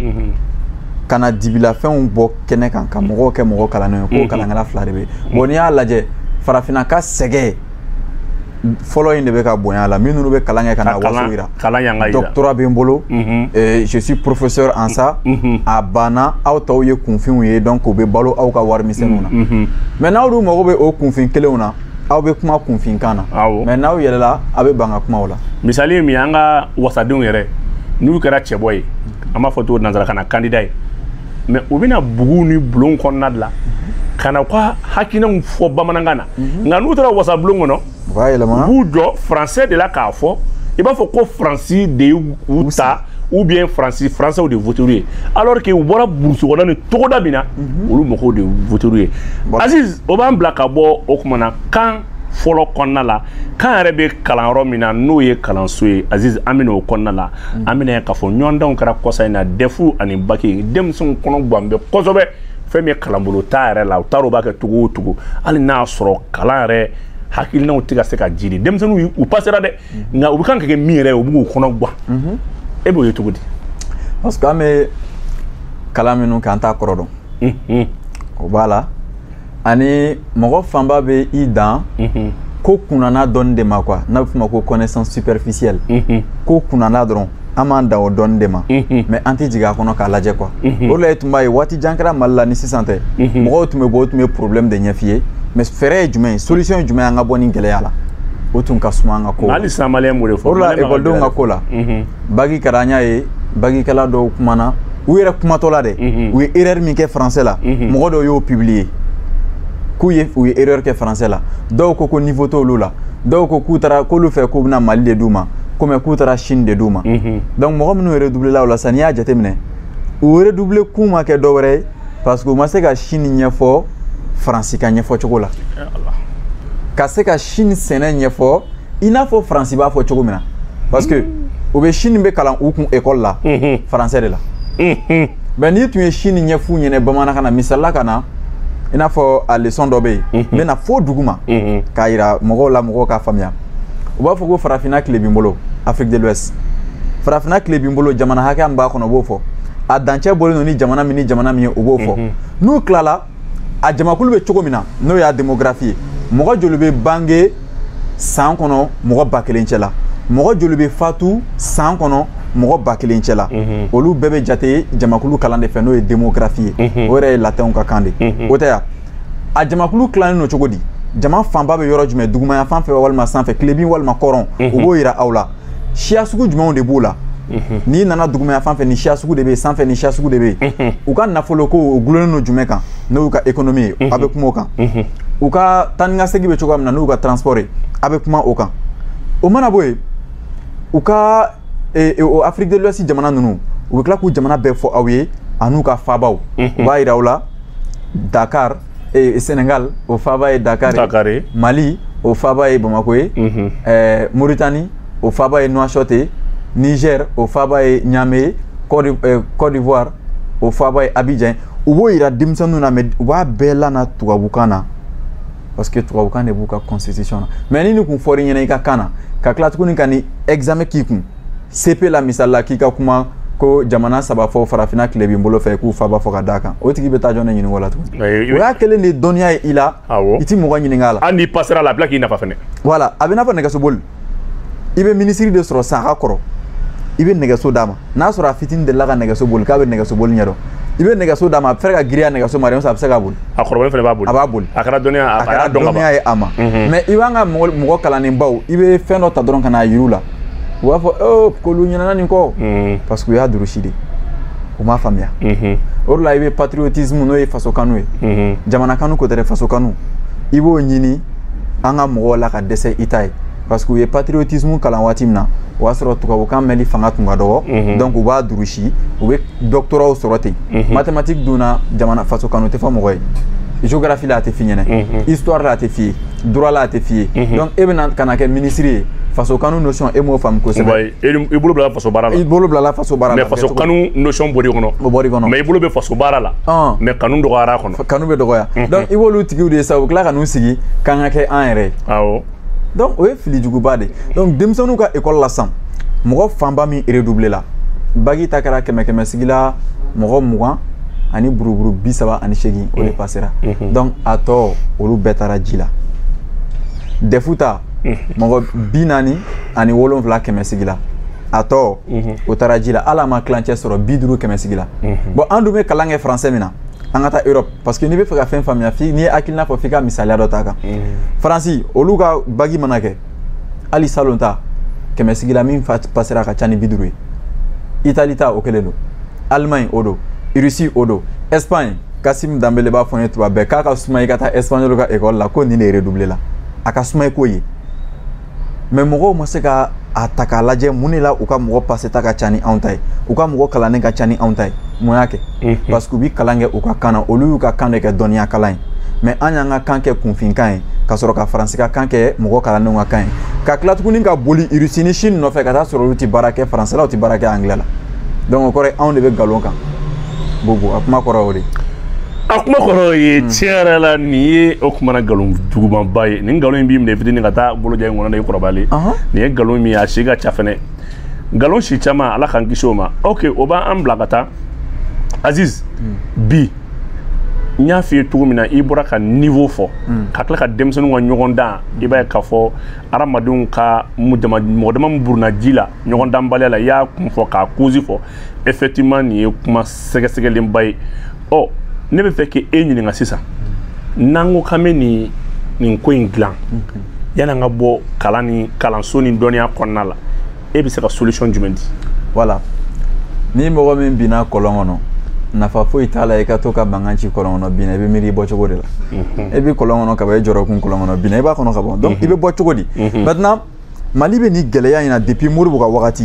ka na dibilafɛnw bɔ kɛnɛ kan ka mɔgɔw kɛ mɔgɔ kalannen ye k'o kalankɛla fila de bɛ bon n'i y'a lajɛ farafinna ka sɛgɛ fɔlɔ in de bɛ ka bonya la minnu bɛ kalan kɛ ka na waso yira doctorat bɛ n bolo je suis professeur en ça a banna aw tɔw ye kunfinw ye donc u bɛ balo aw ka warimisɛnninw na mais n'aw dun mago bɛ o kunfin kelenw na aw bɛ kuma kunfinkan na mais n'aw yɛlɛla aw bɛ ban ka kuma o la misali ye min ye an ka wasadenw yɛrɛ n'u kɛra cɛbɔ ye an b'a fɔ cogo nanzarakan na candidat ye mais u bɛna bugu ni bulon kɔnɔna de la ka na u ka hakilinaw fɔ bamanankan na nka n'u taara wasa bulon kɔnɔ u b'u jɔ français de la k'a fɔ i b'a fɔ ko faransi de y'u ta ou bien faransi français de voté ye alors que u bɔra burusi kɔnɔ ni togoda min na olu mɔgɔw de voté ye Aziz o b'an bila ka bɔ o kuma na kan fɔlɔ kɔnɔna la kan yɛrɛ bɛ kalanyɔrɔ min na n'o ye kalanso ye Aziz an bɛna o kɔnɔna la an bɛna k'a fɔ ɲɔgɔndanw kɛra kɔsa in na defu ani baki denmisɛnw kɔnɔ gan bɛ kosɛbɛ fɛn min ye kalanbolo t'a yɛrɛ la u t'a dɔn u b'a kɛ cogo o cogo hali n'a y'a sɔrɔ kalan yɛrɛ hakilinaw tɛ ka se ka jiri denmisɛnninw u passera dɛ nka u bɛ kan ka kɛ min yɛrɛ ye u b'u kɔnɔ gan e b'o ye cogo di parce que an bɛ kalan minnu kɛ an t'a kɔrɔ dɔn o b'a la ani mɔgɔ fanba bɛ i dan ko kunnana dɔɔni de ma quoi n'a bɛ f'o ma ko connaissance superficielle ko kunnana dɔrɔn an b'an dan o dɔɔni de ma mais an tɛ jigin a kɔnɔ k'a lajɛ quoi o de la i tun b'a ye waati jan kɛra Mali la ni sisan tɛ mɔgɔw tun bɛ bɔ o tun bɛ problème de ɲɛf'i ye mais fɛɛrɛ ye jumɛn ye solution ye jumɛn ye an ka bɔ nin gɛlɛya la o tun ka suma an ka ko hali sisan maliyɛn b'o de fɔ o de la ekɔlidenw ka ko la bagi kɛra an y'a ye bagikɛla dɔw kumana u yɛrɛ kumatɔ la dɛ u ye erreur min kɛ français la mɔgɔ dɔw y'o publier k'u ye u ye erreur kɛ français la dɔw ko ko niveau t'olu la dɔw ko k'u taara k'olu fɛ k'u bɛna Mali de d'u ma komi k'u taara Chine de d'u ma donc mɔgɔ minnu redoublé la o la sisan n'i y'a jateminɛ u redoublé kun ma kɛ dɔ wɛrɛ ye parce que u ma se ka Chine ɲɛfɔ Faransi ka ɲɛfɔ cogo la ka se ka Chine sɛnɛ ɲɛfɔ i n'a fɔ Faransi b'a fɔ cogo min na parce que u bɛ Chine bɛ kalan u kun école la français de la mais n'i tun ye Chine ɲɛf'u ɲɛna bamanankan na misalila ka na i n'a fɔ a leçon dɔ bɛ yen n bɛna fo dugu ma k'a yira mɔgɔw la mɔgɔw k'a faamuya u b'a fɔ ko farafinna tile b'i bolo Afrique de l'Ouest farafinna tile b'i bolo jamana hakɛ min b'a kɔnɔ u b'o fɔ a dancɛ bɔlen don ni jamana min ni jamana min ye u b'o fɔ n'u tilala a jamakulu bɛ cogo min na n'o y'a démographie ye mɔgɔ joli bɛ bange san kɔnɔ mɔgɔ ba kelen cɛ la mɔgɔ joli bɛ fatu san kɔnɔ mɔgɔ ba kelen cɛ la olu bɛɛ bɛ jate jamakulu kalan de fɛ n'o ye démographie ye o yɛrɛ ye latɛnw ka kan de o tɛ yan a jamakulu tilannen don cogo di jama fanba bɛ yɔrɔ jumɛn dugumaya fan fɛ walima sanfɛ tilebin walima kɔrɔn o b'o yira aw la siya sugu jumɛnw de b'o la n'i nana dugumaya fan fɛ ni siya sugu de bɛ yen sanfɛ ni siya sugu de bɛ yen u ka nafolo ko o gulonnen don jumɛn kan n'o y'u ka économie ye a bɛ kuma o kan u ka taa ni ka segin bɛ cogoya min na n'u ka transport ye a bɛ kuma o kan o mana bɔ yen u ka o Afrique de l'Ouest jamana ninnu u bɛ tila k'u jamana bɛɛ fɔ aw ye an'u ka faabaw u b'a yira aw la Dakar Sénégal o faaba ye Dakar ye Mali o faaba ye Bamako ye Mauritanie o faaba ye Nouakchott ye Niger o faaba ye Niamey ye Côte d'Ivoire o faaba ye Abidjan u b'o yira denmisɛnninw na mais u b'a bɛɛ lana tubabukan na parce que tubabukan de b'u ka constitution na mais ni nin kun fɔr'i ɲɛna i ka kan na ka tila tuguni ka ni examen k'i kun C P la misali la k'i ka kuma ko jamana saba fɔ farafinna tile b'i bolo fɛ k'u faba fɔ ka d'a kan o tigi bɛ taa jɔn de ɲininka o la tuguni o y'a kelen de dɔnniya ye i la i ti mɔgɔ ɲininka a la hali n'i passera a la a bila k'i nafa fɛnɛ voilà a bɛ n'a fɔ nɛgɛsoboli i bɛ minisiri de sɔrɔ san a ka kɔrɔ i bɛ nɛgɛso d'a ma n'a sɔrɔ a fitinin delila ka nɛgɛso boli k'a bɛ nɛgɛsoboli ɲɛdɔn i bɛ nɛgɛso d'a ma a bɛ fɛ ka giriya nɛgɛso ma a bɛ se k'a boli a kɔrɔbalen fɛnɛ b'a boli a b'a boli a kɛra dɔnniya a kɛra dɔnniya ye a ma mais i b'an ka mɔgɔ kalannenbaw i bɛ fɛn dɔ ta dɔrɔn ka n'a yir'u la u b'a fɔ oh k'olu ɲinɛna nin kɔ parce que u y'a durusi de u m'a faamuya o de la i bɛ patriotisme n'o ye faso kanu ye jamana kanu ko tɛ dɛ faso kanu i b'o ɲini an ka mɔgɔw la ka dɛsɛ i ta ye parce que u ye patriotisme kalan waati min na o y'a sɔrɔ tubabukan mɛnli fanga tun ka dɔgɔ donc u b'a durusi u bɛ doctorat sɔrɔ ten mathématique dunna jamana faso kanu tɛ fɔ mɔgɔ ye géographie là a été fini, histoire là a été fini, droit là a été fini. Donc et maintenant quand on a ministre façon kanu notion et mo fam ko sebe e bolo bla façon barala e bolo bla façon barala mais façon kanu notion bodi kono bodi kono mais e bolo be façon barala mais kanu do gara kono kanu be do goya donc i wolu tigi de sa kla kanu sigi kan ke en ere awo donc o fili jugu bade donc demsonu ka école la sam mo famba mi redoubler la bagi takara keme keme sigila mo mo ani buruburu bisaba ani shegi o le passera donc ato olu betara jila defuta mɔgɔ bi naani ani wolonfila kɛmɛ sigi la a tɔ o taara ji la ala ma kilancɛ sɔrɔ bi duuru kɛmɛ sigi la bon an dun bɛ kalan kɛ français min na an ka taa Europe parce que n'i bɛ fɛ ka fɛn faamuya f'i n'i ye hakilina fɔ f'i ka misaliya dɔ ta kan Faransi olu ka bagi mana kɛ hali salon ta kɛmɛ sigi la min passera ka ca ni bi duuru ye Italie ta o kelen don Allemagne o don Russie o don Espagne Kassim Dembele b'a fɔ n ye tuma bɛɛ k'a ka suma i ka taa Espagnol ka école la ko nin de redoubler la a ka suma i k'o ye mais mɔgɔw ma se ka a ta k'a lajɛ mun de la u ka mɔgɔ passé ta ka ca ni anw ta ye u ka mɔgɔ kalannen ka ca ni anw ta ye mun y'a kɛ parce que u bɛ kalan kɛ u ka kan na olu y'u ka kan de kɛ dɔnniya kalan ye mais an y'an ka kan kɛ kunfinkan ye ka sɔrɔ ka faransi ka kan kɛ mɔgɔ kalannenw ka kan ye ka tila tuguni ka boli Russie ni Chine nɔfɛ ka taa sɔrɔ olu tɛ baara kɛ faransɛ la u tɛ baara kɛ anglais la donc o kɔrɔ ye anw de bɛ nkalon kan bobo a kuma kɔrɔ o de a kuma kɔrɔ ye tiɲɛ yɛrɛ la nin ye o kuma na nkalon jugumanba ye nin nkalon in b'i minɛ fitinin ka taa boloja in kɔnɔ na i kɔrɔbalen nin ye nkalon min ye a si ka ca fɛnɛ nkalon si caman ala k'an kisi o ma ok o b'an bila ka taa Aziz bi n y'a f'i ye cogo min na i bɔra ka niveau fɔ ka tila ka denmisɛnninw ka ɲɔgɔn dan i b'a ye k'a fɔ adamadenw ka mɔgɔ dama min buruna ji la ɲɔgɔn danbaliya la i y'a kun fɔ k'a cause fɔ effectivement nin ye kuma sɛgɛsɛgɛlenba ye ɔ ne bɛ fɛ k'e ɲininka sisan n'an ko k'an bɛ nin nin ko in dilan yan'an ka bɔ kalan ni kalanso ni dɔnniya kɔnɔna la e bɛ se ka solution jumɛn di voilà ni mɔgɔ min binna kɔlɔn kɔnɔ nafa foyi t'a la i ka to ka mankan ci kɔlɔn kɔnɔ binna i bɛ miiri i bɔ cogo de la e bɛ kɔlɔn kɔnɔ ka ban i jɔrɔkun kɔlɔn kɔnɔ binna i b'a kɔnɔ ka bɔ donc i bɛ bɔ cogo di maintenant Mali bɛ nin gɛlɛya in na depuis Modibo ka wagati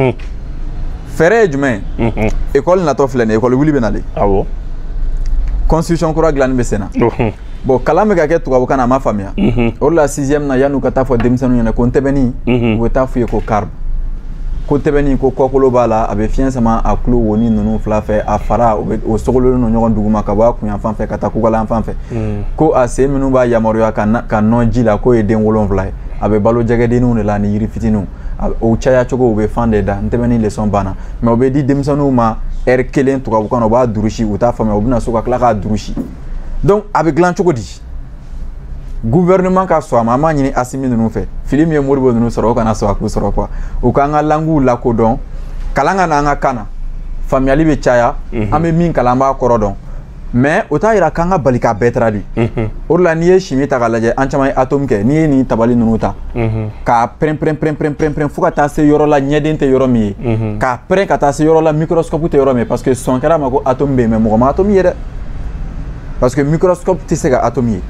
fɛɛrɛ ye jumɛn ye école natɔ filɛ nin ye école wuli bɛ nalen awɔ constitution kura dilanni bɛ sen na bon kalan bɛ ka kɛ tubabukan na a ma faamuya o de la sixième na yan'u ka taa fɔ denmisɛnninw ɲɛna ko n tɛbɛnni u bɛ taa f'u ye ko carbe ko tɛbɛnni ko kɔkolo b'a la a bɛ fiɲɛ sama a tulo woni ninnu fila fɛ a fara o sogololen don ɲɔgɔn duguma ka bɔ a kun yan fan fɛ ka taa kukalan fan fɛ ko a sen minnu b'a yamaruya ka nɔ ji la k'o ye den wolonfila ye a bɛ balo jɛgɛdenninw de la ni yiri fitininw o caya cogo u bɛ fan de da n tɛbɛnni leçon banna mais o bɛ di denmisɛnninw ma heure kelen tubabukan na u b'a durusi u t'a faamuya u bɛna so ka tila k'a durusi donc a bɛ dilan cogo di gouvernement ka sɔn a ma an b'a ɲini Asimi ninnu fɛ fili min ye Modibo ninnu sɔrɔ o kana sɔn a k'u sɔrɔ quoi u k'an ka langues lakodɔn kalan ka na an ka kan na faamuyali bɛ caya an bɛ min kalan an b'a kɔrɔ dɔn mais o t'a yira k'an ka bali k'a bɛɛ traduit o de la n'i ye chimie ta k'a lajɛ an caman ye atome kɛ n'i ye nin tabali ninnu ta k'a pɛrɛn pɛrɛn pɛrɛn pɛrɛn pɛrɛn pɛrɛn fo ka taa se yɔrɔ la ɲɛden tɛ yɔrɔ min ye k'a pɛrɛn ka taa se yɔrɔ la microscope tɛ yɔrɔ min ye parce que sɔn kɛra ma ko atome bɛ yen mais mɔgɔ ma atome ye dɛ parce que microscope tɛ se ka atome ye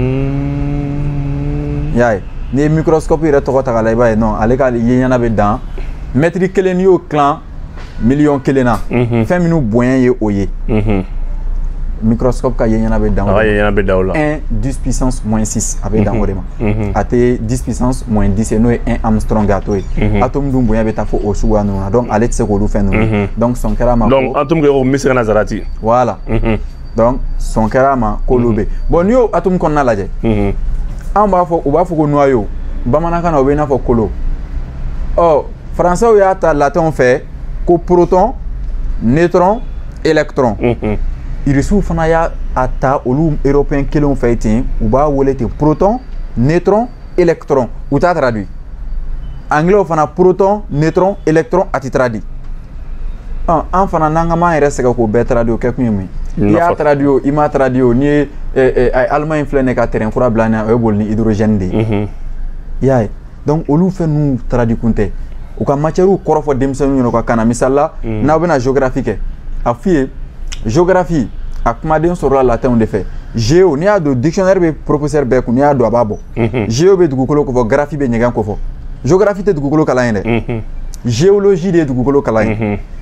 i y'a ye n'i ye microscope yɛrɛ tɔgɔ ta k'a la i b'a ye non ale ka yeɲɛna bɛ dan mètre kelen n'i y'o tilan miliyɔn kelen na fɛn minnu bonya ye o ye microscope ka yeɲɛna bɛ dan o de ma un dix puissance moins six a bɛ dan o de ma a tɛ dix puissance moins dix ye n'o ye un Armstrong a t'o ye atome dun bonya bɛ taa fo o suguya ninnu na donc ale tɛ se k'olu fɛn ninnu donc sɔn kɛra a ma ko donc atome kɛ o Misira Nazarati voilà donc sɔn kɛra a ma k'olu bɛ bon n'i y'o atome kɔnɔna lajɛ an b'a fɔ u b'a fɔ ko noyau bamanankan na o bɛ i n'a fɔ kolo ɔ français y'a ta latin fɛ ko proton neutron électron irisiw fana y'a ta olu européen kelenw fɛ ten u b'a wele ten proton neutron électron u t'a traduit anglais fana proton neutron électron a tɛ traduit ɔ an fana n'an ka m'an yɛrɛ sɛgɛn k'o bɛɛ traduit o kɛ kun ye mun ye i y'a traduit o i m'a traduit o n'i ye Allemagne filɛ nin ye ka terrain kura bila nin o ye boli ni hydrogène de ye i y'a ye donc olu fɛn ninnu traduit kun tɛ u ka matière kɔrɔfɔ denmisɛnninw ɲɛna u ka kan na misali la n'aw bɛna géographie kɛ a f'i ye géographie a kumaden sɔrɔla latin de fɛ géo n'i y'a don dictionnaire bɛ professeur bɛɛ kun n'i y'a don a b'a bɔ géo bɛ dugukolo kofɔ graphie bɛ ɲɛgɛn kofɔ géographie tɛ dugukolo kalan ye dɛ géologie de ye dugukolo kalan ye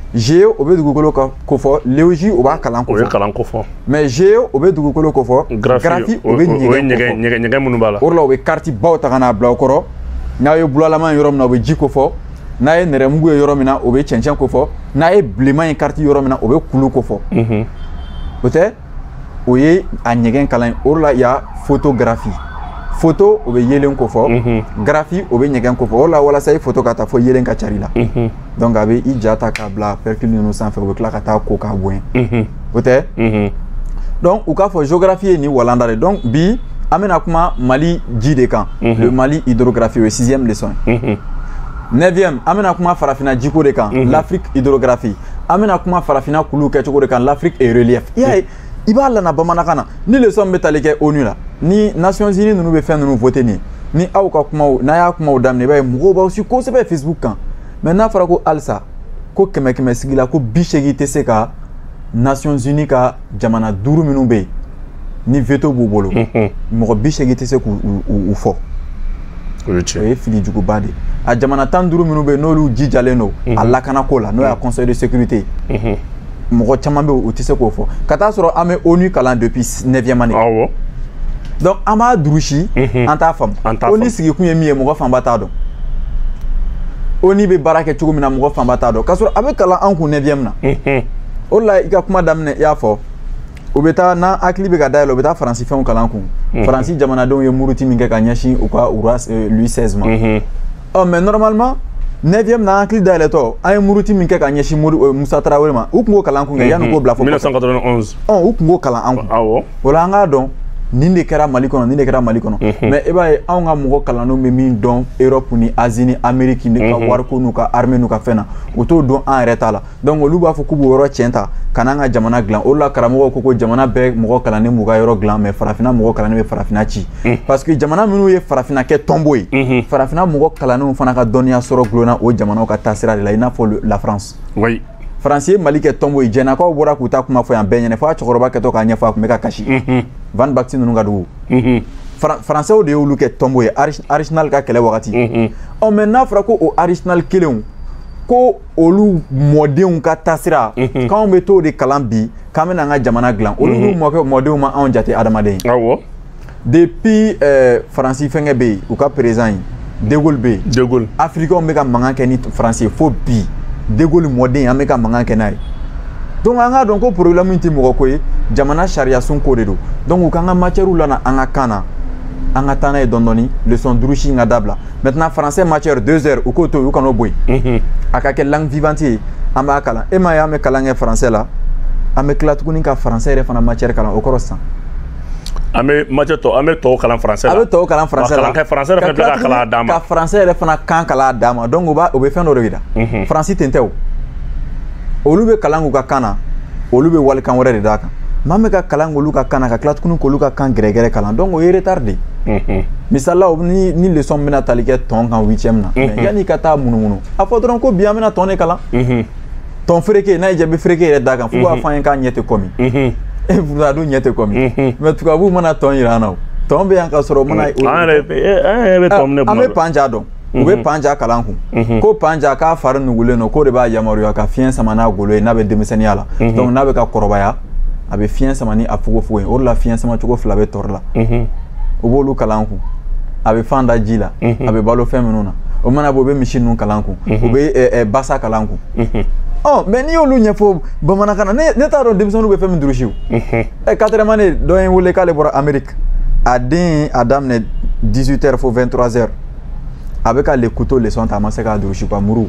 géo o bɛ dugukolo ko fɔ léologie o b'a kalan ko fɔ o ye kalan ko fɔ mais géo o bɛ dugukolo ko fɔ graphie o bɛ ɲɛgɛn ɲɛgɛn ɲɛgɛn minnu b'a la o de la o bɛ carte baw ta ka n'a bila o kɔrɔ n'a ye bulalama yɔrɔ min na o bɛ ji ko fɔ n'a ye nɛrɛmugu ye yɔrɔ min na o bɛ cɛncɛn ko fɔ n'a ye bilenman ye carte yɔrɔ min na o bɛ kulu ko fɔ o tɛ o ye a ɲɛgɛn kalan o de la il y a photographie photo o bɛ yelen ko fɔ graphie o bɛ ɲɛgɛn ko fɔ o de la walasa i photo ka taa fɔ yelen ka cari la donc a bɛ i ja ta k'a bila percule ninnu sanfɛ o bɛ tila ka taa ko k'a bonya o tɛ donc u k'a fɔ géographie ye nin walanda de donc bi an bɛna kuma Mali ji de kan le Mali hydrographie o ye sixième leçon neuvième an bɛna kuma farafinna jiko de kan l'Afrique hydrographie an bɛna kuma farafinna kulu kɛcogo de kan l'Afrique et relief i y'a ye i b'a lana bamanankan na ni leçon bɛ tali kɛ ONU la ni Nations Unies ninnu bɛ fɛn ninnu voté nin ni aw ka kumaw n'a y'a kumaw daminɛ i b'a ye mɔgɔw b'aw si kosɛbɛ Facebook kan mais n'a fɔra ko halisa ko kɛmɛ kɛmɛ sigi la ko bi seegin tɛ se ka Nations Unies ka jamana duuru minnu bɛ yen ni veto b'u bolo mɔgɔ bi seegin tɛ se k'u fɔ o ye fili juguba de a jamana tan duuru minnu bɛ yen n'olu jijalen don a lakanako la n'o y'a conseil de sécurité mɔgɔ caman bɛ u tɛ se k'o fɔ ka taa sɔrɔ an bɛ ONU kalan depuis neuvième année donc an b'a durusi an t'a faamu ONU sigikun ye min ye mɔgɔ fanba t'a dɔn ONU bɛ baara kɛ cogo min na mɔgɔ fanba t'a dɔn k'a sɔrɔ a bɛ kalan an kun neuvième na o de la i ka kuma daminɛ i y'a fɔ u bɛ taa n'an hakili bɛ ka dayɛlɛ u bɛ taa faransi fɛnw kalan kun faransi jamanadenw ye muruti min kɛ ka ɲɛsin u ka Louis seize ma ɔ mais normalement neuvième na hakili dayɛlɛtɔ an ye muruti min kɛ ka ɲɛsin Musa Tarawele ma u tun k'o kalan kun kɛ yanni k'o bila fɔ mille neuf cent quatre-vingt-onze ɔ u tun k'o kalan an kun o la an k'a dɔn nin de kɛra Mali kɔnɔ nin de kɛra Mali kɔnɔ mais i b'a ye anw ka mɔgɔ kalandenw bɛ min dɔn Europe ni Asie ni Amérique ni ka wariko n'u ka armée n'u ka fɛn na u t'o dɔn an yɛrɛ ta la donc olu b'a fɔ k'u b'o yɔrɔ tiɲɛ ta ka n'an ka jamana dilan o de la karamɔgɔw ko ko jamana bɛɛ mɔgɔ kalannen b'u ka yɔrɔ dilan mais farafinna mɔgɔ kalannen bɛ farafinna ci parce que jamana minnu ye farafinna kɛ tɔnbo ye farafinna mɔgɔ kalannenw fana ka dɔnniya sɔrɔ gulonna o jamanaw ka taasira de la i n'a fɔ la France faransi ye Mali kɛ tɔnbo ye jɛnakaw bɔra k'u ta kuma fɔ yan bɛɛ ɲɛna fo a cɛkɔrɔba kɛtɔ k'a ɲɛfɔ a tun bɛ ka kasi Van Basten ninnu ka dugu faransɛw de y'olu kɛ tɔnbo ye Arsenal ka kɛlɛ wagati ɔ mais n'a fɔra ko o Arsenal kelenw ko olu mɔdenw ka taasira k'anw bɛ t'o de kalan bi k'an bɛna an ka jamana dilan olu n'u mɔdenw ma anw jate adamaden ye depuis faransi fɛnkɛ bɛ yen u ka président ye De Gaulle bɛ yen africains bɛ ka mankan kɛ ni faransi ye fo bi De Gaulle mɔden an bɛ ka mankan kɛ n'a ye donc an k'a dɔn ko problème tɛ mɔgɔ ko ye jamana sariya sun ko de don donc u k'an ka matière lana an ka kan na an ka taa n'a ye dɔɔni dɔɔni leçon duuru si ka dabila maintenant français matière deux heures u k'o to yen u kan'o bɔ yen a ka kɛ langue vivante ye an b'a kalan e m'a ye an bɛ kalan kɛ français la an bɛ tila tuguni ka français yɛrɛ fana matière kalan o kɔrɔ sisan an bɛ matière tɔ an bɛ tɔw kalan français la a bɛ tɔw kalan français la ka français yɛrɛ fana tila ka kalan d'a ma ka français yɛrɛ fana kan kalan d'a ma donc o b'a o bɛ fɛn dɔ de yira faransi ten tɛ o olu bɛ kalan k'u ka kan na olu bɛ walikan wɛrɛ de d'a kan maa min bɛ ka kalan k'olu ka kan na ka tila tuguni k'olu ka kan gɛrɛgɛrɛ kalan donc o ye retard de ye misali la ni ni leçon bɛna tali kɛ tɔn kan huitième na mais yanni i ka taa munumunu a fɔ dɔrɔn ko bi an bɛna tɔn de kalan tɔn fereke n'a ye jaabi fereke yɛrɛ d'a kan fo k'a fɔ an ye k'a ɲɛ tɛ kɔmi e furula dun ɲɛ tɛ kɔmi mais tubabuw mana tɔn yira an na o tɔn bɛ yan ka sɔrɔ mana an yɛrɛ bɛ tɔn minɛ an bɛ panja dɔn u bɛ panja kalan kun ko panja k'a fari nugulen don k'o de b'a yamaruya ka fiɲɛ sama n'a golo ye n'a bɛ denmisɛnninya la donc n'a bɛ ka kɔrɔbaya a bɛ fiɲɛ sama ni a fogofogo ye o de la fiɲɛ sama cogo fila bɛ tɔɔrɔ la u b'olu kalan kun a bɛ fan da ji la a bɛ balo fɛn minnu na o mana bɔ u bɛ misi ninnu kalan kun u bɛ basa kalan kun ɔ mais n'i y'olu ɲɛfɔ bamanankan na ne t'a dɔn denmisɛnninw bɛ fɛn min durusi o ɛ quatrième année dɔ ye n wele k'ale bɔra Amérique a den a daminɛ dix-huit heures fo vingt-trois heures a bɛ ka le couteau leçon ta a ma se k'a durusi quoi muru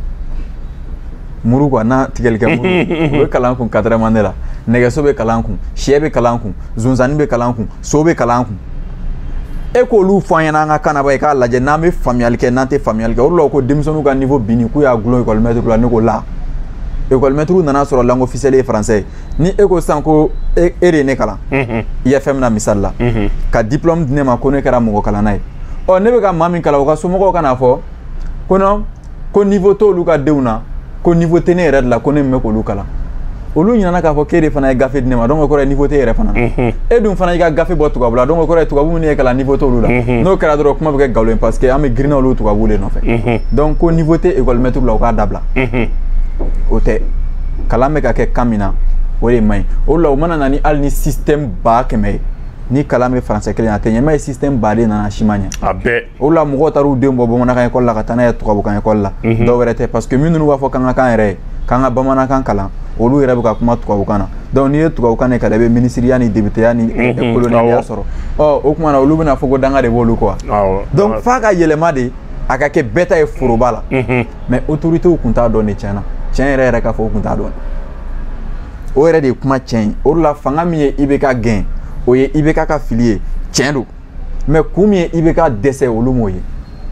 muru quoi n'a tigɛlikɛ muru u bɛ kalan kun quatrième année la nɛgɛso bɛ kalan kun sɛ bɛ kalan kun zonzanni bɛ kalan kun so bɛ kalan kun e k'olu fɔ an ɲɛna an ka kan na ba ye k'a lajɛ n'an bɛ faamuyali kɛ n'an tɛ faamuyali kɛ o de la ko denmisɛnninw ka niveau binni k'u y'a gulon école maître la ne ko la école maître nana sɔrɔ langue officielle ye français ni e ko sisan ko e de ye ne kalan i ye fɛn min na misali la ka diplôme di ne ma ko ne kɛra mɔgɔ kalanna ye ɔ ne bɛ ka maa min kalan o ka somɔgɔw ka n'a fɔ ko non ko niveau t'olu ka denw na ko niveau tɛ ne yɛrɛ de la ko ne min bɛ k'olu kalan olu ɲinana k'a fɔ k'e de fana ye gafe di ne ma donc o kɔrɔ ye niveau tɛ yɛrɛ fana e dun fana y'i ka gafe bɔ tubabu la donc o kɔrɔ ye tubabu minnu ye kalan niveau t'olu la n'o kɛra dɔrɔn kuma bɛ kɛ nkalon ye parce que an bɛ girinna olu tubabuw de nɔfɛ donc ko niveau tɛ école maître la o k'a dabila o tɛ kalan bɛ ka kɛ kan min na o de man ɲi o la o mana na ni hali ni système ba kɛmɛ ye ni kalan bɛ français kelen a tɛ ɲɛ i m'a ye système baden nana si ma ɲɛ a bɛɛ o la mɔgɔw taar'u denw bɔ bamanankan école la ka taa n'a ye tubabukan école la dɔw wɛrɛ tɛ parce que minnu b'a fɔ k'an ka kan yɛrɛ ye k'an ka bamanankan kalan olu yɛrɛ bɛ ka kuma tubabukan na donc n'i ye tubabukan de kalan i bɛ ministeriya ni députéya ni coloneliya sɔrɔ ɔ o tuma na olu bɛna fɔ ko danga de b'olu quoi donc f'a ka yɛlɛma de a ka kɛ bɛɛ ta ye foroba la mais autorités kun t'a dɔn de tiɲɛna tiɲɛ yɛrɛ yɛrɛ k'a fɔ u kun t'a dɔn o yɛrɛ de ye kuma tiɲɛ ye o de la fanga min ye I B K gɛn o ye I B K ka fili ye tiɲɛ don mais kun min ye I B K dɛsɛ olu m'o ye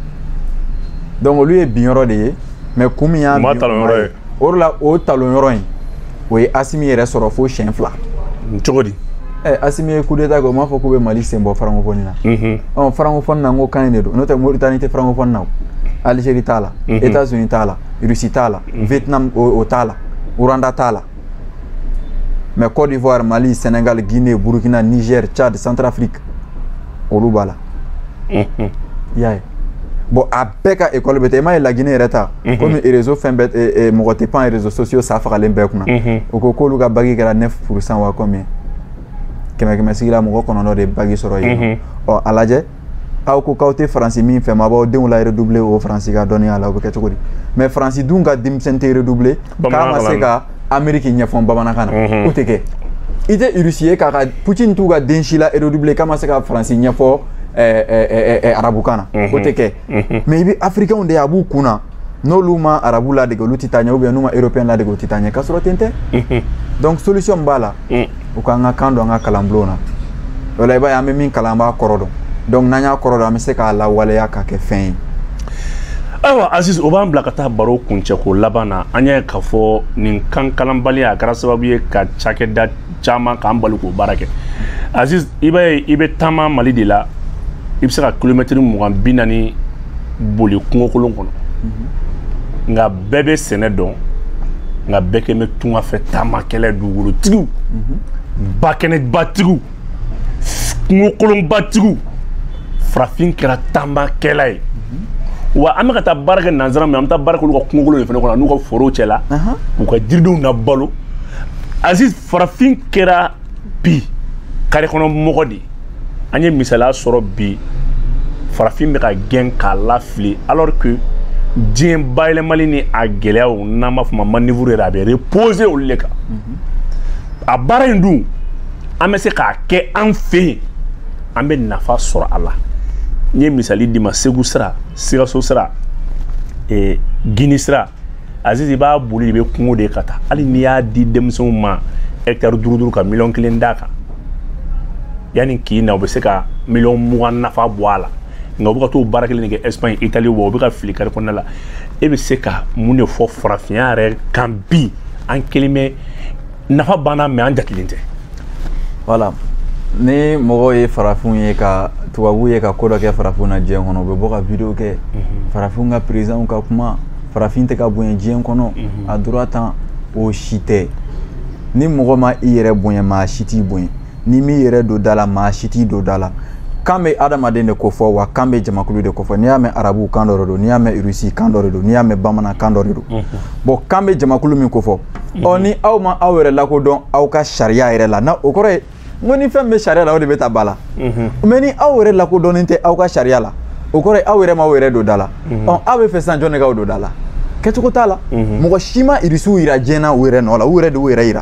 donc olu ye binyɔrɔ de ye mais kun min y'a talonyɔrɔ ye o de la o talonyɔrɔ in o ye Asimi yɛrɛ sɔrɔ fo siɲɛ fila cogo di ɛ Asimi ye coup d'état kɛ o m'a fɔ k'u bɛ Mali sen bɔ francophonie na ɔ francophonie na n ko kan in de don n'o tɛ Mauritanie tɛ francophonie na o Algérie t'a la États-Unis t'a la Russie t'a la Vietnam o t'a la Rwanda t'a la mais Côte d'Ivoire, Mali, Sénégal, Guinée, Burkina, Niger, Tchad, Centrafrique, olu b'a la. Yeah. Bon, a bɛɛ ka école bɛ ten, i m'a ye la Guinée yɛrɛ ta, comme réseau fɛn bɛɛ mɔgɔ tɛ pan réseaux sociaux sa fagalen bɛɛ kunna. O ko k'olu ka bagi kɛra neuf pour cent wa combien? Kɛmɛ kɛmɛ sigi la mɔgɔ kɔnɔntɔn de bagi sɔrɔ yen. Ɔ a lajɛ, aw ko k'aw tɛ Faransi min fɛ ma b'aw denw la redoubler o Faransi ka dɔnniya la o bɛ kɛ cogo di? Mais Faransi dun ka denmisɛn tɛ redoubler k'a ma se ka Amérique ɲɛfɔ bamanankan na o tɛ kɛ i tɛ Russie ye k'a ka Poutine t'u ka den si la redoubler k'a ma se ka Faransi ɲɛfɔ arabukan na o tɛ kɛ mais i bɛ Africains de ye a b'u kun na n'olu ma arabu ladege olu tɛ taa ɲɛ ou bien n'u ma Européen ladege o tɛ taa ɲɛ k'a sɔrɔ ten tɛ donc solution b'a la u k'an ka kan don an ka kalanbulon na o la i b'a ye an bɛ min kalan an b'a kɔrɔ dɔn donc n'an y'a kɔrɔ dɔn an bɛ se k'a lawaleya k'a kɛ fɛn ye. ayiwa Aziz o b'an bila ka taa baro kuncɛ ko laban na an y'a k'a fɔ nin kan kalanbaliya a kɛra sababu ye ka cakɛda caman k'an bali k'o baara kɛ Aziz i b'a ye i bɛ taama Mali de la i bɛ se ka kilomɛtiri mugan bi naani boli kungo kolon kɔnɔ nka bɛɛ bɛ sɛnɛ dɔn nka bɛɛ kɛ bɛ tunga fɛ taamakɛla dugukolotigiw bakɛnɛbatigiw kungo kolonbatigiw farafin kɛra taamakɛla ye wa an bɛ ka taa baara kɛ nanzara min an bɛ taa baara kɛ olu ka kungo kolon de fana kɔnɔ n'u ka forow cɛla u ka jiridenw na balo Aziz farafin kɛra bi kare kɔnɔ mɔgɔ de an ye misaliya sɔrɔ bi farafin bɛ ka gɛn k'a lafili alors que diɲɛ bayɛlɛmali ni a gɛlɛyaw n'an b'a fɔ ma manœuvre yɛrɛ a bɛ reposer olu de kan a baara in dun an bɛ se k'a kɛ an fɛ yen an bɛ nafa sɔrɔ a la n ye misali d'i ma Segu sira Sikaso sira Guinée sira Aziz i b'a boli i bɛ kungo de ka taa hali n'i y'a di denmisɛnw ma hectare duuru duuru ka miliyɔn kelen d'a kan yanni k'i na u bɛ se ka miliyɔn mugan nafa bɔ a la nka u bɛ ka t'o baara kelen de kɛ Espagne Italie wa u bɛ ka fili kari kɔnɔna la e bɛ se ka mun de fɔ farafinya yɛrɛ kan bi an kelen bɛ nafa banna mais an jatilen tɛ. Voilà. Ni mɔgɔw ye farafinw ye ka tubabuw ye ka ko dɔ kɛ farafinw na diɲɛ kɔnɔ u bɛ bɔ ka video kɛ farafinw ka présidents ka kuma farafin tɛ ka bonya diɲɛ kɔnɔ a droit tan o si tɛ ni mɔgɔ ma i yɛrɛ bonya maa si t'i bonya ni m'i yɛrɛ don da la maa si t'i don da la kan bɛ adamaden de ko fɔ wa kan bɛ jamakulu de ko fɔ n'i y'a mɛn arabu kan dɔ de don n'i y'a mɛn Russie kan dɔ de don n'i y'a mɛn bamanan kan dɔ de don bon kan bɛ jamakulu min ko fɔ ɔ ni aw ma aw yɛrɛ lakodɔn aw ka sariya yɛrɛ la na o kɔrɔ ye n ko ni fɛn bɛ sariya la o de bɛ taa ba la mais ni aw yɛrɛ lakodɔnnen tɛ aw ka sariya la o kɔrɔ ye aw yɛrɛ m'aw yɛrɛ don da la ɔ aw bɛ fɛ sisan jɔn de k'aw don da la kɛcogo t'a la mɔgɔ si ma irisiw yira diɲɛ na u yɛrɛ nɔ la u yɛrɛ de y'u yɛrɛ yira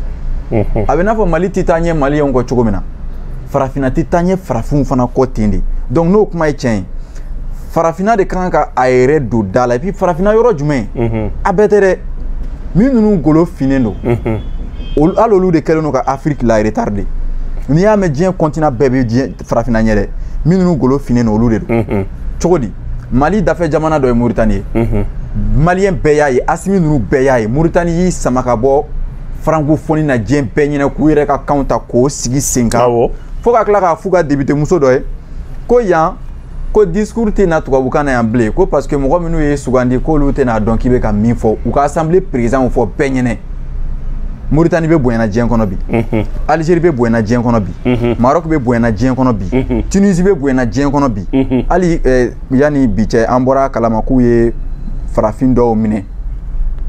a bɛ n'a fɔ Mali tɛ taa ɲɛ maliyɛnw kɔ cogo min na farafinna tɛ taa ɲɛ farafinw fana kɔ ten de donc n'o kuma ye tiɲɛ ye farafinna de kan ka a yɛrɛ don da la et puis farafinna yɔrɔ jumɛn a bɛɛ tɛ dɛ min ninnu golo finnen don hali olu de kɛlen don ka Afrique la retarder n'i y'a mɛn diɲɛ continent bɛɛ bɛ diɲɛ farafinna ɲɛ dɛ min ninnu golo finnen don olu de don cogo di Mali dafɛ jamana dɔ ye Mauritanie ye maliyɛn bɛɛ y'a ye Asimi ninnu bɛɛ y'a ye Mauritanie y'i sama ka bɔ francophonie na diɲɛ bɛɛ ɲɛna k'u yɛrɛ ka kanw ta k'o sigi sen kan fo ka tila k'a f'u ka député muso dɔ ye ko yan ko discours tɛ na tubabukan na yan bilen ko parce que mɔgɔ minnu ye sugandi k'olu tɛ n'a dɔn k'i bɛ ka min fɔ u ka assemblée président fɔ bɛɛ ɲɛna Mauritanie bɛ bonyana diɲɛ kɔnɔ bi Algérie bɛ bonyana diɲɛ kɔnɔ bi Maroc bɛ bonyana diɲɛ kɔnɔ bi Tunisie bɛ bonyana diɲɛ kɔnɔ bi hali yanni bi cɛ an bɔra kalama k'u ye farafin dɔw minɛ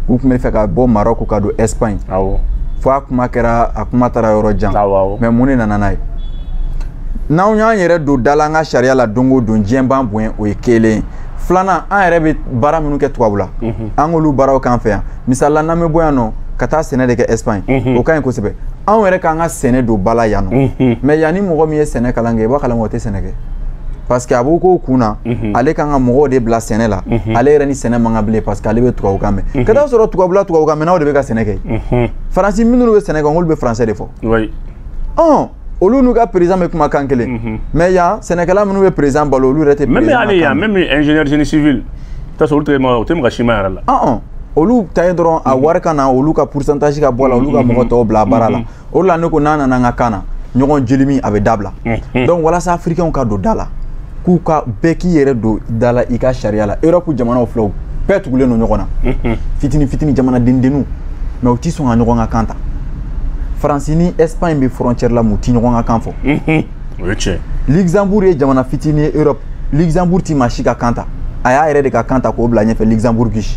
k'u tun bɛ fɛ ka bɔ Maroc ka don Espagne fo a kuma kɛra a kuma taara yɔrɔ jan mais mun de nana n'a ye n'anw y'an yɛrɛ don da la an ka sariya la don o don diɲɛ b'an bonya o ye kelen ye filanan an yɛrɛ bɛ baara minnu kɛ tubabu la an k'olu baaraw k'an fɛ yan misali la n'an bɛ bɔ yan nɔ ka taa sɛnɛ de kɛ Espagne o ka ɲi kosɛbɛ anw yɛrɛ k'an ka sɛnɛ don ba la yan nɔ mais yan ni mɔgɔ min ye sɛnɛ kalan kɛ i b'a kalama o tɛ sɛnɛ kɛ parce que a b'o k'o kun na ale kan ka mɔgɔw de bila sɛnɛ la ale yɛrɛ ni sɛnɛ man kan bilen parce que ale bɛ tubabukan mɛn ka taa sɔrɔ tubabula tubabukan mɛnnaw de bɛ ka sɛnɛ kɛ faransi minnu bɛ sɛnɛ kɛ olu bɛ faransɛ de fɔ ɔn olu n'u ka président bɛ kumakan kelen mais yan sɛnɛkɛla minnu bɛ président balo olu yɛrɛ tɛ président même ale yan même ingénieur génie civil ta sɔrɔ olu tɛ ma o tɛ mɔgɔ si ma yɛrɛ la ɔn olu ta ye dɔrɔn a wari ka na olu ka pourcentage ka bɔ a la olu ka mɔgɔ tɔw bila a baara la o de la ne ko n'an nana an ka kan na ɲɔgɔn jeli min a bɛ dabila donc walasa africain ka don da la k'u ka bɛɛ k'i yɛrɛ don da la i ka sariya la Europe jamanaw filɛ bɛɛ tugulen don ɲɔgɔn na fitini fitini jamana dendenw mais u tɛ sɔn ka ɲɔgɔn ka kan ta Faransi ni Espagne bɛ frontière la mu ti ɲɔgɔn ka kan fɔ o ye tiɲɛ Luxembourg ye jamana fitini ye Europe Luxembourg ti maa si ka kan ta a y'a yɛrɛ de ka kan ta k'o bila ɲɛfɛ Luxembourg kisi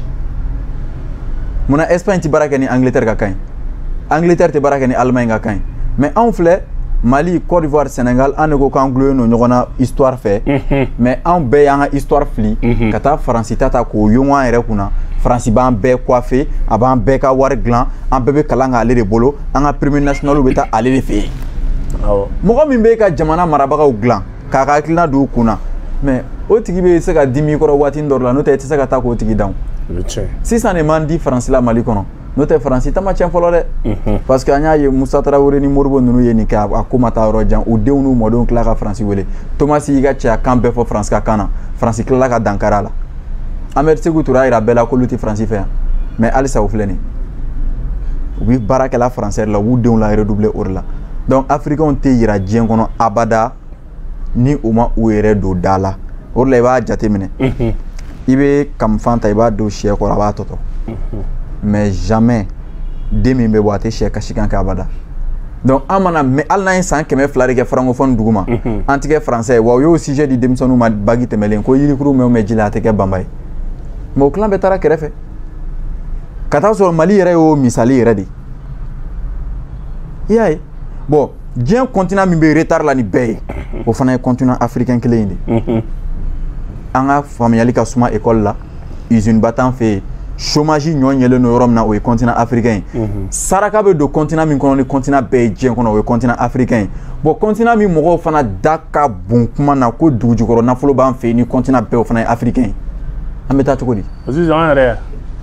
munna Espagne ti baara kɛ ni Angleterre ka kan ye Angleterre tɛ baara kɛ ni Allemagne ka kan ye mais anw filɛ Mali, Côte d'Ivoire, Sénégal an de ko k'an guloyen no ɲɔgɔn na histoire fɛ mais anw bɛɛ y'an ka histoire fili ka taa Faransi ta ta k'o yongo an yɛrɛ kunna Faransi b'an bɛɛ coiffé a b'an bɛɛ ka wari dilan an bɛɛ bɛ kalan k'ale de bolo an ka premier national bɛ taa ale de fɛ yen mɔgɔ min bɛ ka jamana marabagaw dilan k'a ka hakilina don u kunna mais o tigi bɛ se ka dimi kɔrɔ waati dɔ la n'o tɛ i tɛ se ka taa k'o tigi dan sisan de man di Faransi la Mali kɔnɔ n'o tɛ Faransi ta ma tiɲɛ fɔlɔ dɛ parce que an y'a ye Musa Tarawele ni Modibo ninnu ye nin kɛ a ko ma taa yɔrɔ jan u denw n'u mɔdenw tila ka Faransi wele Thomas y'i ka cɛya kan bɛɛ fɔ Faransi ka kan na Faransi tilala ka dankari a la Ahmed Sékou Touré a yira bɛɛ la k'olu tɛ Faransi fɛ yan mais halisa o filɛ nin u bɛ baarakɛla Faransi la u b'u denw la redoubler o de la donc africains tɛ yira diɲɛ kɔnɔ abada ni u ma u yɛrɛ don da la o de la i b'a jateminɛ i bɛ kamifan ta i b'a don sɛ kɔrɔ a b'a tɔtɔ mais jamais den min bɛ bɔ a tɛ sɛ kasi kan kɛ abada donc an mana mɛ hali n'an ye san kɛmɛ fila de kɛ francophone dugu ma an tɛ kɛ français ye wa u y'o sujet di denmisɛnninw ma bagi tɛmɛlen ko yirikuru mɛn o mɛn ji la a tɛ kɛ banba ye mais o kilan bɛɛ taara kɛrɛfɛ ka taa sɔrɔ Mali yɛrɛ y'o misali yɛrɛ de i y'a ye bon diɲɛ continent min bɛ retard la ni bɛɛ ye o fana ye continent africain kelen in de an ka faamuyali ka suma école la usine ba t'an fɛ yen chômage ɲɔ ɲɛlen no yɔrɔ min na o ye continent africain ye saraka bɛ don continent min kɔnɔ ni continent bɛɛ ye diɲɛ kɔnɔ o ye continent africain ye bon continent min mɔgɔw fana da ka bon kuma na ko dugu jukɔrɔ nafolo b'an fɛ yen ni continent bɛɛ o fana ye africain ye an bɛ taa cogo di. sisan an yɛrɛ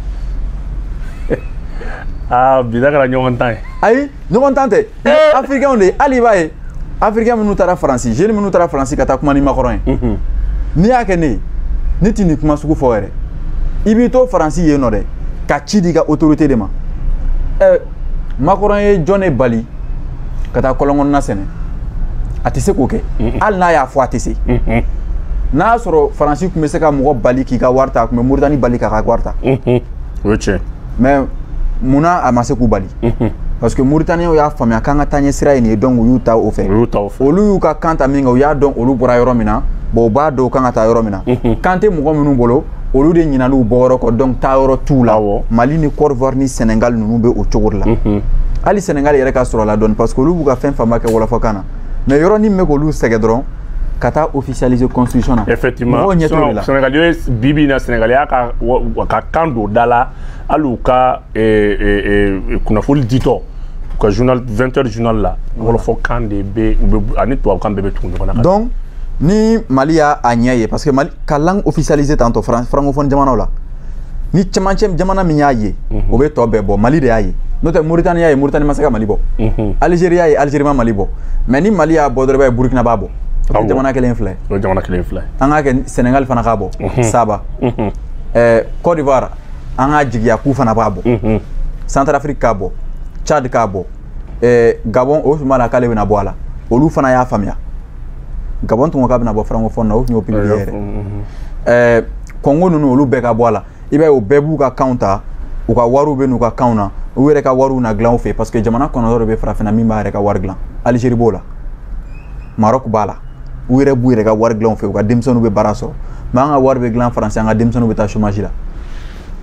aa bi da kɛra ɲɔgɔn tan ye. ayi ɲɔgɔn tan tɛ africain de hali i b'a ye africain minnu taara Faransi jeunes minnu taara Faransi ka taa kuma ni Macron ye n'i y'a kɛ ne ye ne tɛ nin kuma sugu fɔ yɛrɛ. i b'i to Faransi yen nɔ dɛ ka ci di ka autorité de ma ɛ Macron ye jɔn de bali ka taa kɔlɔnkɔnɔna sɛnɛ a tɛ se k'o kɛ hali n'a y'a fɔ a tɛ se n'a y'a sɔrɔ Faransi tun bɛ se ka mɔgɔ bali k'i ka wari ta a tun bɛ Moritani bali k'a ka wari ta o ye tiɲɛ mais munna a ma se k'u bali parce que Mauritaniens y'a faamuya k'an ka taaɲɛ sira ye nin ye donc u y'u ta o fɛ olu y'u ka kan ta min kɛ u y'a dɔn olu bɔra yɔrɔ min na bon u b'a dɔn u kan ka taa yɔrɔ min na kan tɛ mɔgɔ minnu bolo olu de ɲinan'u bɔ yɔrɔ kɔ donc taa yɔrɔ t'u la Mali ni Côte d'Ivoire ni Sénégal ninnu bɛ o cogo de la hali Sénégal yɛrɛ ka sɔrɔ la dɔɔni parce que olu b'u ka fɛn fanba kɛ wɔlɔfɔkan na mais yɔrɔnin min bɛ k'olu sɛgɛ dɔrɔn ka taa officialiser constitution na effectivement Sénégalais bi bi na Sénégalais y'a ka ka kan don da la hali u ka kunnafoni ditɔ u ka journal vingt heures journal la wɔlɔfɔkan de bɛ ani tubabukan bɛɛ bɛ tugu ɲɔgɔn na donc ni Mali y'a a ɲɛ ye parce que Mali ka langue officialisée tantôt francophone jamanaw la ni cɛmancɛ jamana min y'a ye o bɛ tɔ bɛɛ bɔ Mali de y'a ye n'o tɛ Mauritanie y'a ye Mauritanie ma se ka Mali bɔ Algérie y'a ye Algérie ma Mali bɔ mais ni Mali y'a bɔ dɔrɔn i b'a ye Burkina b'a bɔ o ye jamana kelen filɛ o ye jamana kelen filɛ an k'a kɛ Sénégal fana k'a bɔ Saba ɛɛ Côte d'Ivoire an k'a jigiya k'u fana b'a bɔ Centrafrique k'a bɔ Tchad k'a bɔ ɛɛ Gabon o tuma la k'ale bɛna bɔ a la olu fana y'a faamuya Gabon tun ko k'a bɛna bɔ francophone na o tun y'o publié yɛrɛ ɛɛ Congo ninnu olu bɛɛ ka bɔ a la i b'a ye o bɛɛ b'u ka kanw ta u ka wariw bɛ n'u ka kanw na u yɛrɛ ka wariw na dilan u fɛ parce que jamana kɔnɔ dɔ de bɛ farafinna min b'a yɛrɛ ka wari dilan Algérie b'o la Maroc b'a la u yɛrɛ b'u yɛrɛ ka wari dilan u fɛ u ka denmisɛnninw bɛ baara sɔrɔ mais an ka wari bɛ dilan Faransi an ka denmisɛnninw bɛ taa chômage la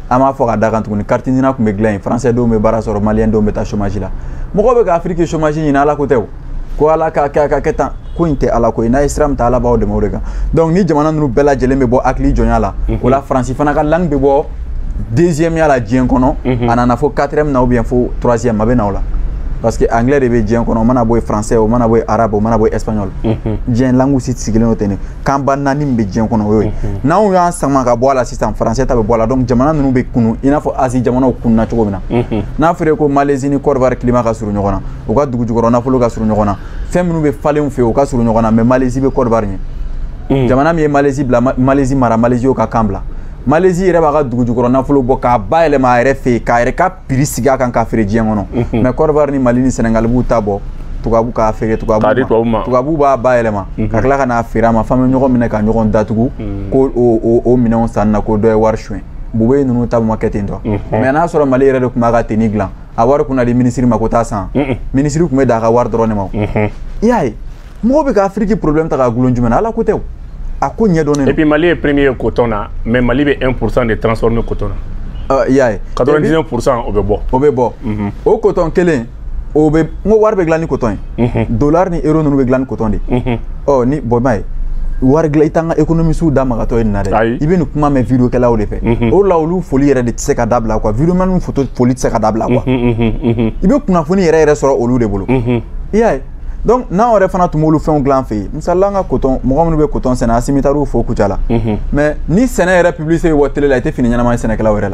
ama fo ka da kan tuguni carte d'identité kun be glan français do me bara soro malien do me ta chômage la mo be ka afrique chômage ni ala ko tew ko ala ka ka ka ketan ko inte ala ko ina islam ta ala bawo de mo de kan donc ni jamana nu bela jele me bo akli jonya la ko la france fana ka langue be bo deuxième ya la dien kono anana fo quatrième na ou bien fo troisième mabe na ola parce que anglais de be dien kono mana boy français o mana boy arabe o mana boy espagnol dien langue sit sigileno tene kamba nani be dien kono we na o yan sama ka bola système français ta be bola donc jamana nu be kunu ina fo asi jamana o kunna to mina na fere ko malaisie ni Côte d'Ivoire climat ka suru nyogona o ka dugu jugoro na fo ka suru nyogona fem nu be falen fe o ka suru nyogona mais malaisie be Côte d'Ivoire ni jamana mi malaisie bla malaisie mara malaisie o ka kambla Malaisie yɛrɛ b'a ka dugu jukɔrɔ nafolo bɔ k'a bayɛlɛma a yɛrɛ fɛ yen k'a yɛrɛ ka prix sigi a kan k'a feere diɲɛ kɔnɔ mais Côte d'Ivoire ni Mali ni Sénégal b'u ta bɔ tubabu k'a feere tubabu ma tubabu b'a bayɛlɛma ka tila ka n'a feere a ma f'an bɛ ɲɔgɔn minɛ ka ɲɔgɔn datugu ko o o minɛnw sanni na ko dɔ ye wari suɲɛ bube ninnu ta ma kɛ ten tɔ mais n'a sɔrɔ Mali yɛrɛ de tun b'a ka tenue dilan a wari kun na di ministre ma ko taa san ministre kun bɛ d'a ka wari dɔrɔn de ma i y'a ye mɔgɔw bɛ ka Afrique problème ta k'a gulon jumɛn na ala ko tɛ o. Et puis Mali est premier coton là, mais Mali est un pour cent de transformé coton là. Euh, yeah. quatre-vingt-dix-neuf pour cent au Bebo. Au Bebo. Au coton quel au Bebo. Moi war be glani coton. Dollar ni euro nous be glani coton de. Oh ni bomay. War glaitanga économie sous dama gato ina de. Ibe nous kuma me vidéo kala o de fait. O la olu folie yere de tseka dabla quoi. Vidéo man photo folie tseka dabla quoi. Ibe kuna foni yere yere soro olu de bolo. Yeah. Donc na ore fana tumolu fɛnw glan fe misala nga coton mɔgɔ minnu bɛ coton sɛnɛ asimitaru fo kuca la mais ni sɛnɛ yɛrɛ publicité bɔ télé la i tɛ fini ɲɛnama ye sɛnɛkɛlaw yɛrɛ la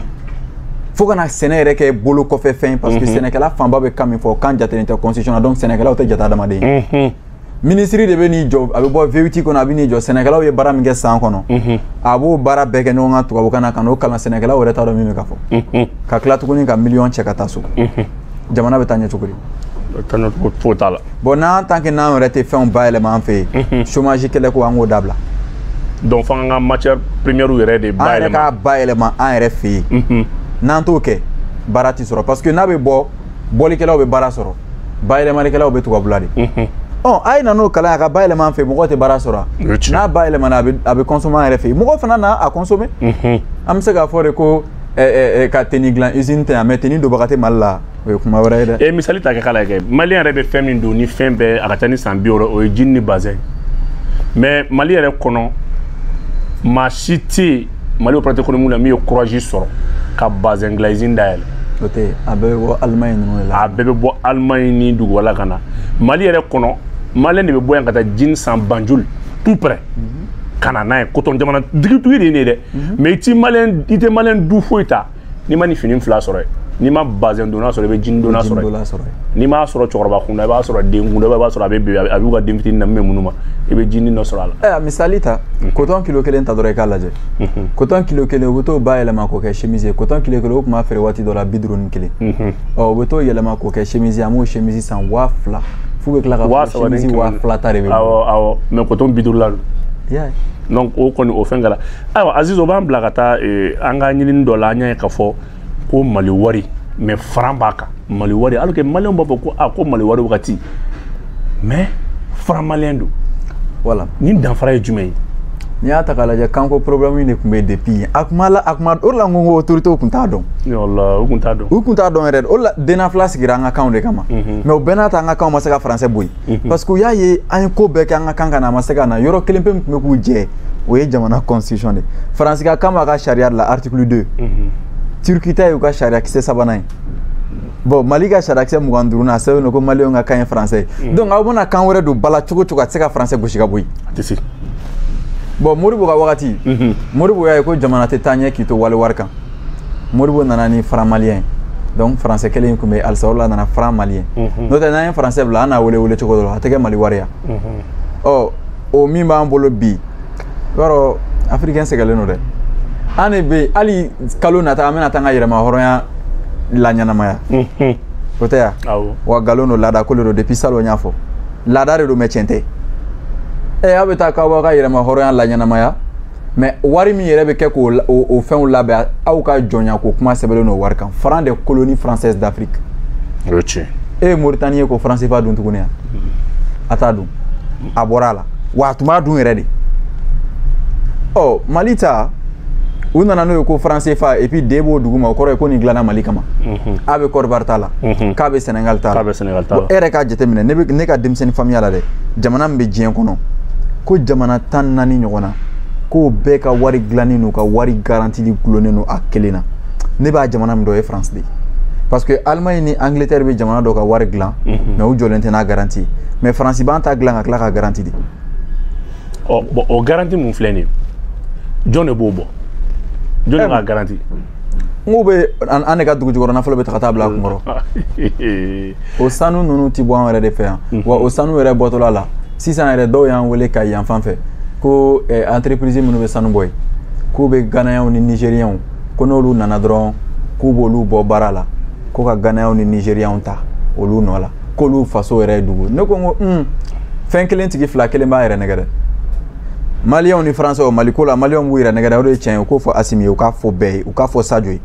fo kana sɛnɛ yɛrɛ kɛ bolo kɔfɛ fɛn parce que sɛnɛkɛla fanba bɛ kan min fɔ kan jatelen tɛ constitution na donc sɛnɛkɛlaw tɛ jata adamaden ye ministre de bɛ n'i jɔ a bɛ bɔ V huit kɔnɔ a bɛ n'i jɔ sɛnɛkɛlaw ye baara min kɛ san kɔnɔ a b'o baara bɛɛ kɛ ɲɔgɔn kan tubabukan na ka n'o kalan sɛnɛkɛlaw yɛrɛ t'a dɔn min bɛ ka fɔ ka tila tuguni ka miliyɔn cɛ ka taa so jamana bɛ taa ɲɛ cogo di. Bon, en tant que nous avons fait un bail, chômage qui est en dabla. Donc, il y a une matière première où il y a des bails. Il y a des bails en R F I. Nanto ke barati soro parce que na be bo boli kala be bara soro baile mari kala be to buladi oh ay nano kala ka baile man fe mo te bara soro na baile man abe abe consommer R F I mo fana na a consommer am se ga fore ko eh eh ka teniglan usine te ameteni do bakate malla we kuma wara e misali ta kala ke malien rebe femin do ni fembe akatani sambi o jinni bazin mais malien re kono ma cité Mali prate kono muna mi courage soro ka base anglaisine dael ote abe bo Allemagne no la abe bo Allemagne ni dugu wala kana Mali yere kono Mali ne be boyan kata jin san banjul tout près kana na koton jamana digitu yiri ne de mais ti Mali ite Mali du foita ni mani fini fla soro ni ma base ndona soro be jin dona soro ni ma soro chorba kunda ba soro de ngunda ba soro be be abi ga demfiti na memunuma e be jin no soro ala eh misalita coton kilo kelen ta dore kala je coton kilo kelen woto ba elema ko ke chemise coton kilo kelen ko ma fere wati dola bidrun kile oh woto elema ko ke chemise amo chemise san wafla fu be kala ka chemise wafla ta rebe awo awo me coton bidrun la yeah donc o koni o fengala awa Aziz o ban blagata e anga nyilin dola nya ka fo ko Mali wari mais franc baka Mali wari alors que Malien baba ko a ko Mali wari wakati mais franc malien do voilà ni danfara jumay ni ata kala ja kanko problème ni kumbe depuis akmala akmad orla ngongo autorité ko kunta don yalla o kunta don o kunta don red orla dena flash gira nga kan de kama mais o benata nga kan masaka français boy parce que yaye an ko be kan nga kan kana masaka na yoro kelempe me ku je o ye jamana constitution de français ka kama ka charia la article deux Turquie ta yuka charia ki se sabana bon Mali ka charia ki muganduru na sayo no ko Mali nga kan français donc a bona kan wore do bala chugo chugo tseka français go shiga boy tisi bon Moribo ka wakati Moribo ya ko jamana te tanya ki to wale warkan Moribo nana ni franc malien donc français kelen ko me al sawla nana franc malien no te nana français bla na wole wole chugo do atege Mali waria oh o mi ba mbolo bi waro africain segaleno de ane be ali kalo nata amena tanga yirema horoya la nyanamaya mhm oteya awo wa galono lada kolero depuis salo nyafo lada re do mechente e abeta ka wa ga yirema horoya la nyanamaya mais wari mi yere be ke ko o fen labe au ka jonya ko kuma sebele no war kan franc de colonie française d'Afrique roche e Mauritanie ko français fa dun tukunya atadu aborala wa tuma dun yere de oh Malita u nana n'o ye ko franc C F A et puis D b'o dugu ma o kɔrɔ ye ko nin dilanna Mali kama a bɛ Côte d'Ivoire ta la k'a bɛ Sénégal ta la bon e yɛrɛ k'a jateminɛ ne bɛ ne ka denmisɛnnin faamuya la dɛ jamana min bɛ diɲɛ kɔnɔ ko jamana tan naani ɲɔgɔn na k'o bɛɛ ka wari dilannen n'u ka wari garantili gulonnen n'o a kelen na ne b'a jamana min dɔ o ye France de ye parce que Allemagne ni Angleterre bɛ jamana dɔ ka wari dilan mais u jɔlen tɛ n'a garantie mais France b'an ta dilan ka tila ka garantie di. ɔ bɔn o garantie mun filɛ nin ye jɔn de b'o bɔ jɔn de ka garantie. n ko bɛ an de ka dugu jukɔrɔ nafolo bɛ ta ka taa bila a kunkɔrɔ o sanu ninnu ti bɔ an yɛrɛ de fɛ yan wa o sanu yɛrɛ bɔtɔla la sisan yɛrɛ dɔw y'an wele ka yan fan fɛ ko entreprise minnu bɛ sanu bɔ yen k'u bɛ Ghanayɛnw ni Nigériens ko n'olu nana dɔrɔn k'u b'olu bɔ baara la ko ka Ghanayɛnw ni Nigériens ta olu nɔ la k'olu faso yɛrɛ ye dugu ne ko n ko un fɛn kelen tigi fila kelen b'a yɛrɛ nɛgɛ dɛ Maliens ni Français o Mali ko la Maliens b'u yɛrɛ nɛgɛ dɛ o de ye tiɲɛ ye u k'o fɔ Assimi ye u k'a fɔ bɛɛ ye u k'a fɔ Sadio ye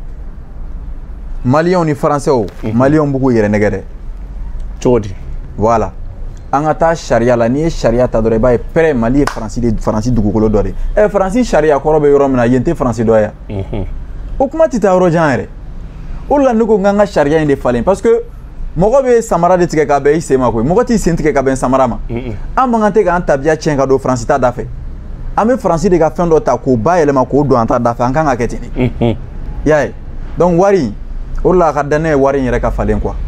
Maliens ni Français o Maliens b'u yɛrɛ nɛgɛ dɛ cogo di voilà an ka taa sariya la n'i ye sariya ta dɔrɔn i b'a ye pɛrɛ Mali ye Faransi de Faransi dugukolo dɔ de ɛ Faransi sariya kɔrɔ bɛ yɔrɔ min na yen tɛ Faransi dɔ ye o kuma tɛ taa yɔrɔ jan yɛrɛ o la ne ko n k'an ka sariya in de falen parce que mɔgɔ bɛ samara de tigɛ ka bɛn i sen ma koyi mɔgɔ t'i sen tigɛ ka bɛn samara ma an man kan tɛ k'an tabiya tiɲɛ ka don Faransi ta da fɛ an bɛ Faransi de ka fɛn dɔ ta k'o bayɛlɛma k'o don an ta da fɛ an kan ka kɛ ten de y'a ye donc wari o la a ka da ne ye wari in yɛrɛ ka falen quoi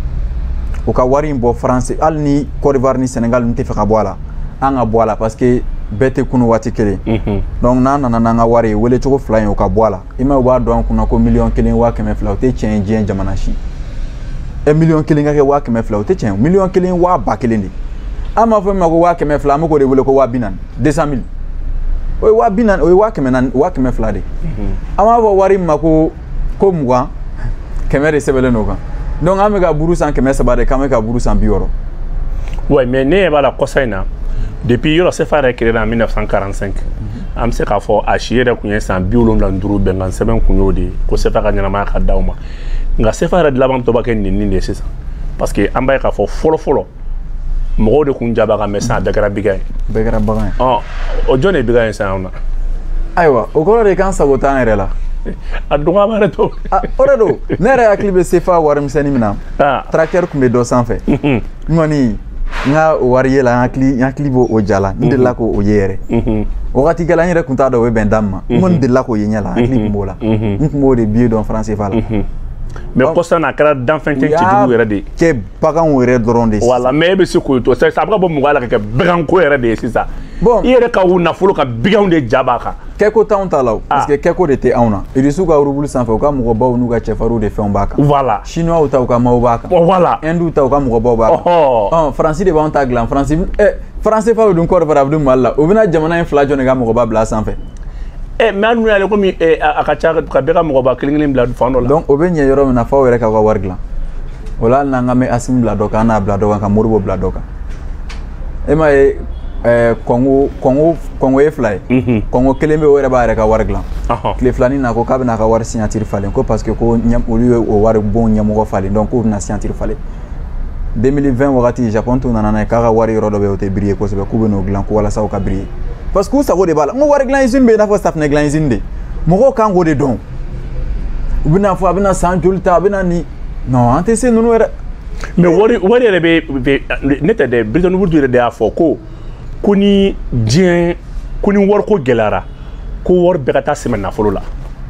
o ka wari in bɔ France hali ni Côte d'Ivoire ni Sénégal n tɛ fɛ ka bɔ a la an ka bɔ a la parce que bɛɛ tɛ kunu waati kelen donc n'an nana n'an ka wari ye wele cogo fila in o ka bɔ a la i ma u b'a dɔn an kunna ko miliyɔn kelen waa kɛmɛ fila o tɛ tiɲɛ ye diɲɛ jamana si ɛ miliyɔn kelen ka kɛ waa kɛmɛ fila o tɛ tiɲɛ ye miliyɔn kelen waa ba kelen de an b'a fɔ min ma ko waa kɛmɛ fila an bɛ k'o de wele ko waa bi naani deux cent mille o ye waa bi naani o ye waa kɛmɛ naani waa kɛmɛ fila de an b'a fɔ wari min ma ko ko mugan kɛmɛ de sɛbɛnlen n'o kan donc an bɛ ka buru san kɛmɛ saba de k'an bɛ ka buru san bi wɔɔrɔ. ouais mais ne ɲɛ b'a la kɔsa in na depuis yɔrɔ C F A yɛrɛ créé en mille neuf cent quarante-cinq an bɛ se k'a fɔ a si yɛrɛ tun ye san bi wolonwula ni duuru bɛnkan sɛbɛn kun y'o de ye ko C F A ka ɲɛnamaya ka d'aw ma nka C F A yɛrɛ laban tɔ b'a kɛ nin nin de ye sisan parce que an b'a ye k'a fɔ fɔlɔ fɔlɔ mɔgɔw de kun jaba kan mɛ sisan a bɛɛ kɛra biga ye. bɛɛ kɛra bagan ye. ɔ o jɔn de ye biga ye sisan anw na. ayiwa o kɔrɔ de k'an sago t'an yɛrɛ la. a dɔgɔyama yɛrɛ to. o de don ne yɛrɛ hakili bɛ C F A warimisɛnnin min na tracteur tun bɛ dɔ sanfɛ n kɔni n ka o wari ye la n hakili b'o o ja la n delila k'o ye yɛrɛ wagati kɛla n yɛrɛ tun t'a dɔn o bɛ bɛn da min ma n kɔni delila k'o ye ɲɛ la n hakili tun b'o la n tun b'o de billet dɔn franc C F A la. mais kɔsa n'a kɛra danfɛn tɛ cɛjugu yɛrɛ de ye. kɛ baganw yɛrɛ dɔrɔn de. wala mais e bɛ se k'o to sisan a bɛ ka bɔ mɔgɔ la ka kɛ baganko yɛrɛ de ye sisan. bon i yɛrɛ ka nafolo ka biganw de ja b'a kan. kɛko t'anw ta la o parce que kɛko de tɛ anw na irisiw ka rubulu sanfɛ u ka mɔgɔbaw n'u ka cɛfarinw de fɛnw b'a kan. voilà chinois ta u ka maaw b'a kan. voilà hindiw ta u ka mɔgɔbaw b'a kan. ɔn faransi de b'anw ta dilan faransi ɛ franc C F A bɛ dun Côte d'Ivoire a bɛ dun Mali la o bɛna jamana in fila jɔ de ka mɔgɔba bila sanfɛ. Eh, mais nous allons comme à Kacha, à Beka Mogoba, Kling Blad Fando. Donc, au bien, il y a un affaire avec la Wargla. Ola, n'angame Assim Bladoka, na Bladoka, Kamurbo Bladoka. Emma, Congo, Congo, Congo Fly. Congo Keleme ou Reba Wargla. Les Flani n'a qu'au n'a qu'à voir signature fallait, parce que au lieu au war bon Yamogo fallait, donc on a signature fallait. deux mille vingt, Wagati, Japon, on a un cara warrior de briller, parce que Kubo Glan, Kuala Sao Cabri. Parce que ça vaut des balles. Moi, je vais vous dire que ça fait des choses. Moi, quand je vais vous dire que vous avez un sang, vous avez un ni. Non, on est nous. Mais what what est le net de Britain vous dire de afoko kuni dien kuni worko gelara ko wor bekata semaine na folo la.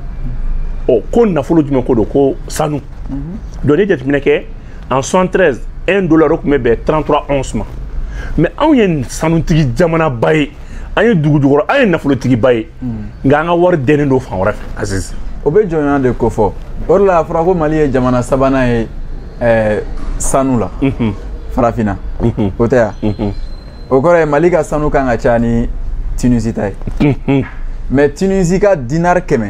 Oh, ko na folo du ko do ko sanu. Donné déterminé que en soixante-treize un dollar ko me be trente-trois onces ma. Mais on y a sanu tigi jamana baye. An ye dugu jukɔrɔ an ye nafolotigi ba ye nka an ka wari dɛnnen don fan wɛrɛ fɛ Aziz. o bɛ jɔnya de ko fɔ o de la a fɔra ko Mali ye jamana sabanan ye ɛɛ sanu la farafinna o tɛ yan o kɔrɔ ye Mali ka sanu kan ka ca ni Tunisie ta ye mais Tunisie ka dinar kɛmɛ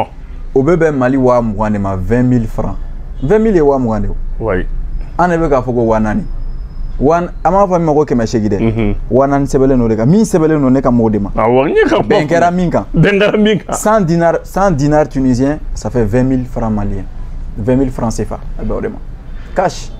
o bɛ bɛn Mali waa mugan de ma vingt mille francs vingt mille ye waa mugan de o an de bɛ k'a fɔ ko waa naani wan ama fa mi ko kɛmɛ seegin dɛ waa naani sɛbɛnlen no de kan min sɛbɛnlen no ne ka mɔgɔw de ma bɛn kɛra min kan cent dinars cent dinars tunisiens ça fait vingt mille francs maliens vingt mille francs C F A a bɛ o de ma cash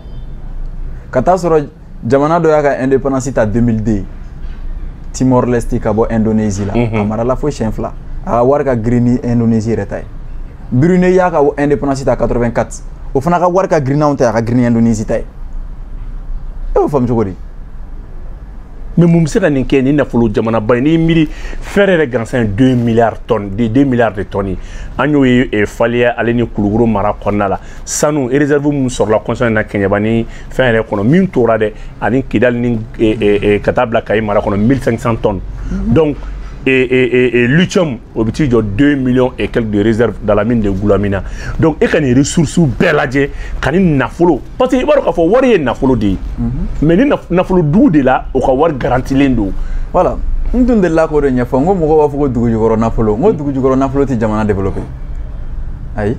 ka taa sɔrɔ jamana dɔ y'a ka indépendance ta deux mille deux Timor Leste ka bɔ Indonésie la a marala fo siɲɛ fila a wari ka girin ni Indonésie yɛrɛ ta ye Brunei y'a ka indépendance ta quatre-vingt-quatre o fana ka wari ka girin n'anw ta ye a ka girin ni Indonésie ta ye e y'o faamu cogo di mais mun bɛ se ka nin kɛ ni nafolo jamanaba ye n'i miiri fɛrɛ yɛrɛ gansan ye deux milliards tonnes de deux milliards de tonnes an y'o ye faliya ale ni kulukoro mara kɔnɔna la sanu réserve mun sɔrɔla kɔnsɔn na Kɛɲɛba ni fɛn yɛrɛ kɔnɔ min tora dɛ ani Kidali ni ka taa bila Kayi mara kɔnɔ mille cinq cents tonnes donc et, et, et lithium au petit de deux millions et quelques de réserves dans la mine de Goulamina. Donc et quand les ressources belles quand ils nafolo parce que il va falloir voir nafolo de mais les nafolo d'où de là au avoir garanti l'endo voilà on donne de là qu'on a fait on va voir faut du gros nafolo on du gros nafolo ti jamana développer aïe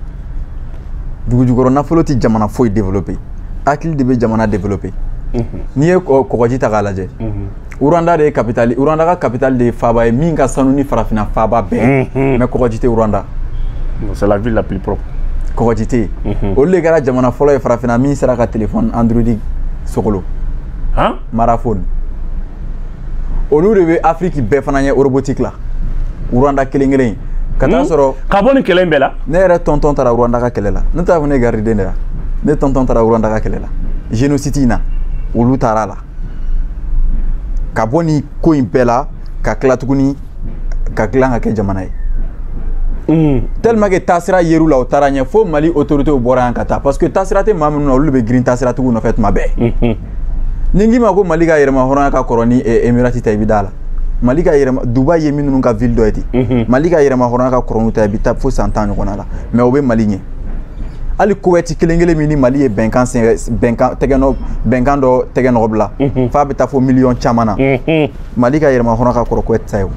du gros nafolo ti jamana faut développer akil de jamana développer ni e kokoji ta galaje Uranda de capitale Uranda ka capitale de Faba et minga sanuni farafina Faba be mais kokoji te Uranda c'est la ville la plus propre kokoji te o le gara jamana folo e farafina min sera ka téléphone Android sokolo hein maraphone olu de be Afrique be fana ɲɛ robotique la Uranda kelengelen ka taa sɔrɔ ka bɔ ni kɛlɛ bɛɛ la ne yɛrɛ tonton taara Uranda ka kɛlɛ la ne t'a fɔ ne garde de la ne tonton taara Uranda ka kɛlɛ la génocide na olu taara la ka bɔ ni ko in bɛɛ la ka tila tuguni ka dilan ka kɛ jamana ye tellement que taasira yer'u la o taara ɲɛ fo Mali autorité bɔra yan ka taa parce que taasira tɛ maa minnu na olu bɛ girin taasira tigiw nɔfɛ tuma bɛɛ ni n k'i ma ko Mali ka yɛrɛma hɔrɔnya ka kɔrɔ ni Emirati ta i bɛ da la Mali ka yɛrɛma Dubai ye minnu ka ville dɔ ye ten Mali ka yɛrɛma hɔrɔnya ka kɔrɔ n'u ta i bɛ taa fo san tan ɲɔgɔnna la mais o bɛ Mali ɲɛ hali Kuwait kelen kelen min ni Mali ye bɛnkan bɛnkan tɛgɛ nɔ bɛnkan dɔ tɛgɛ nɔgɔ bila f'a bɛ taa fo miliyɔn caman na Mali ka yɛrɛma hɔrɔnya ka kɔrɔ Kuwait ta ye o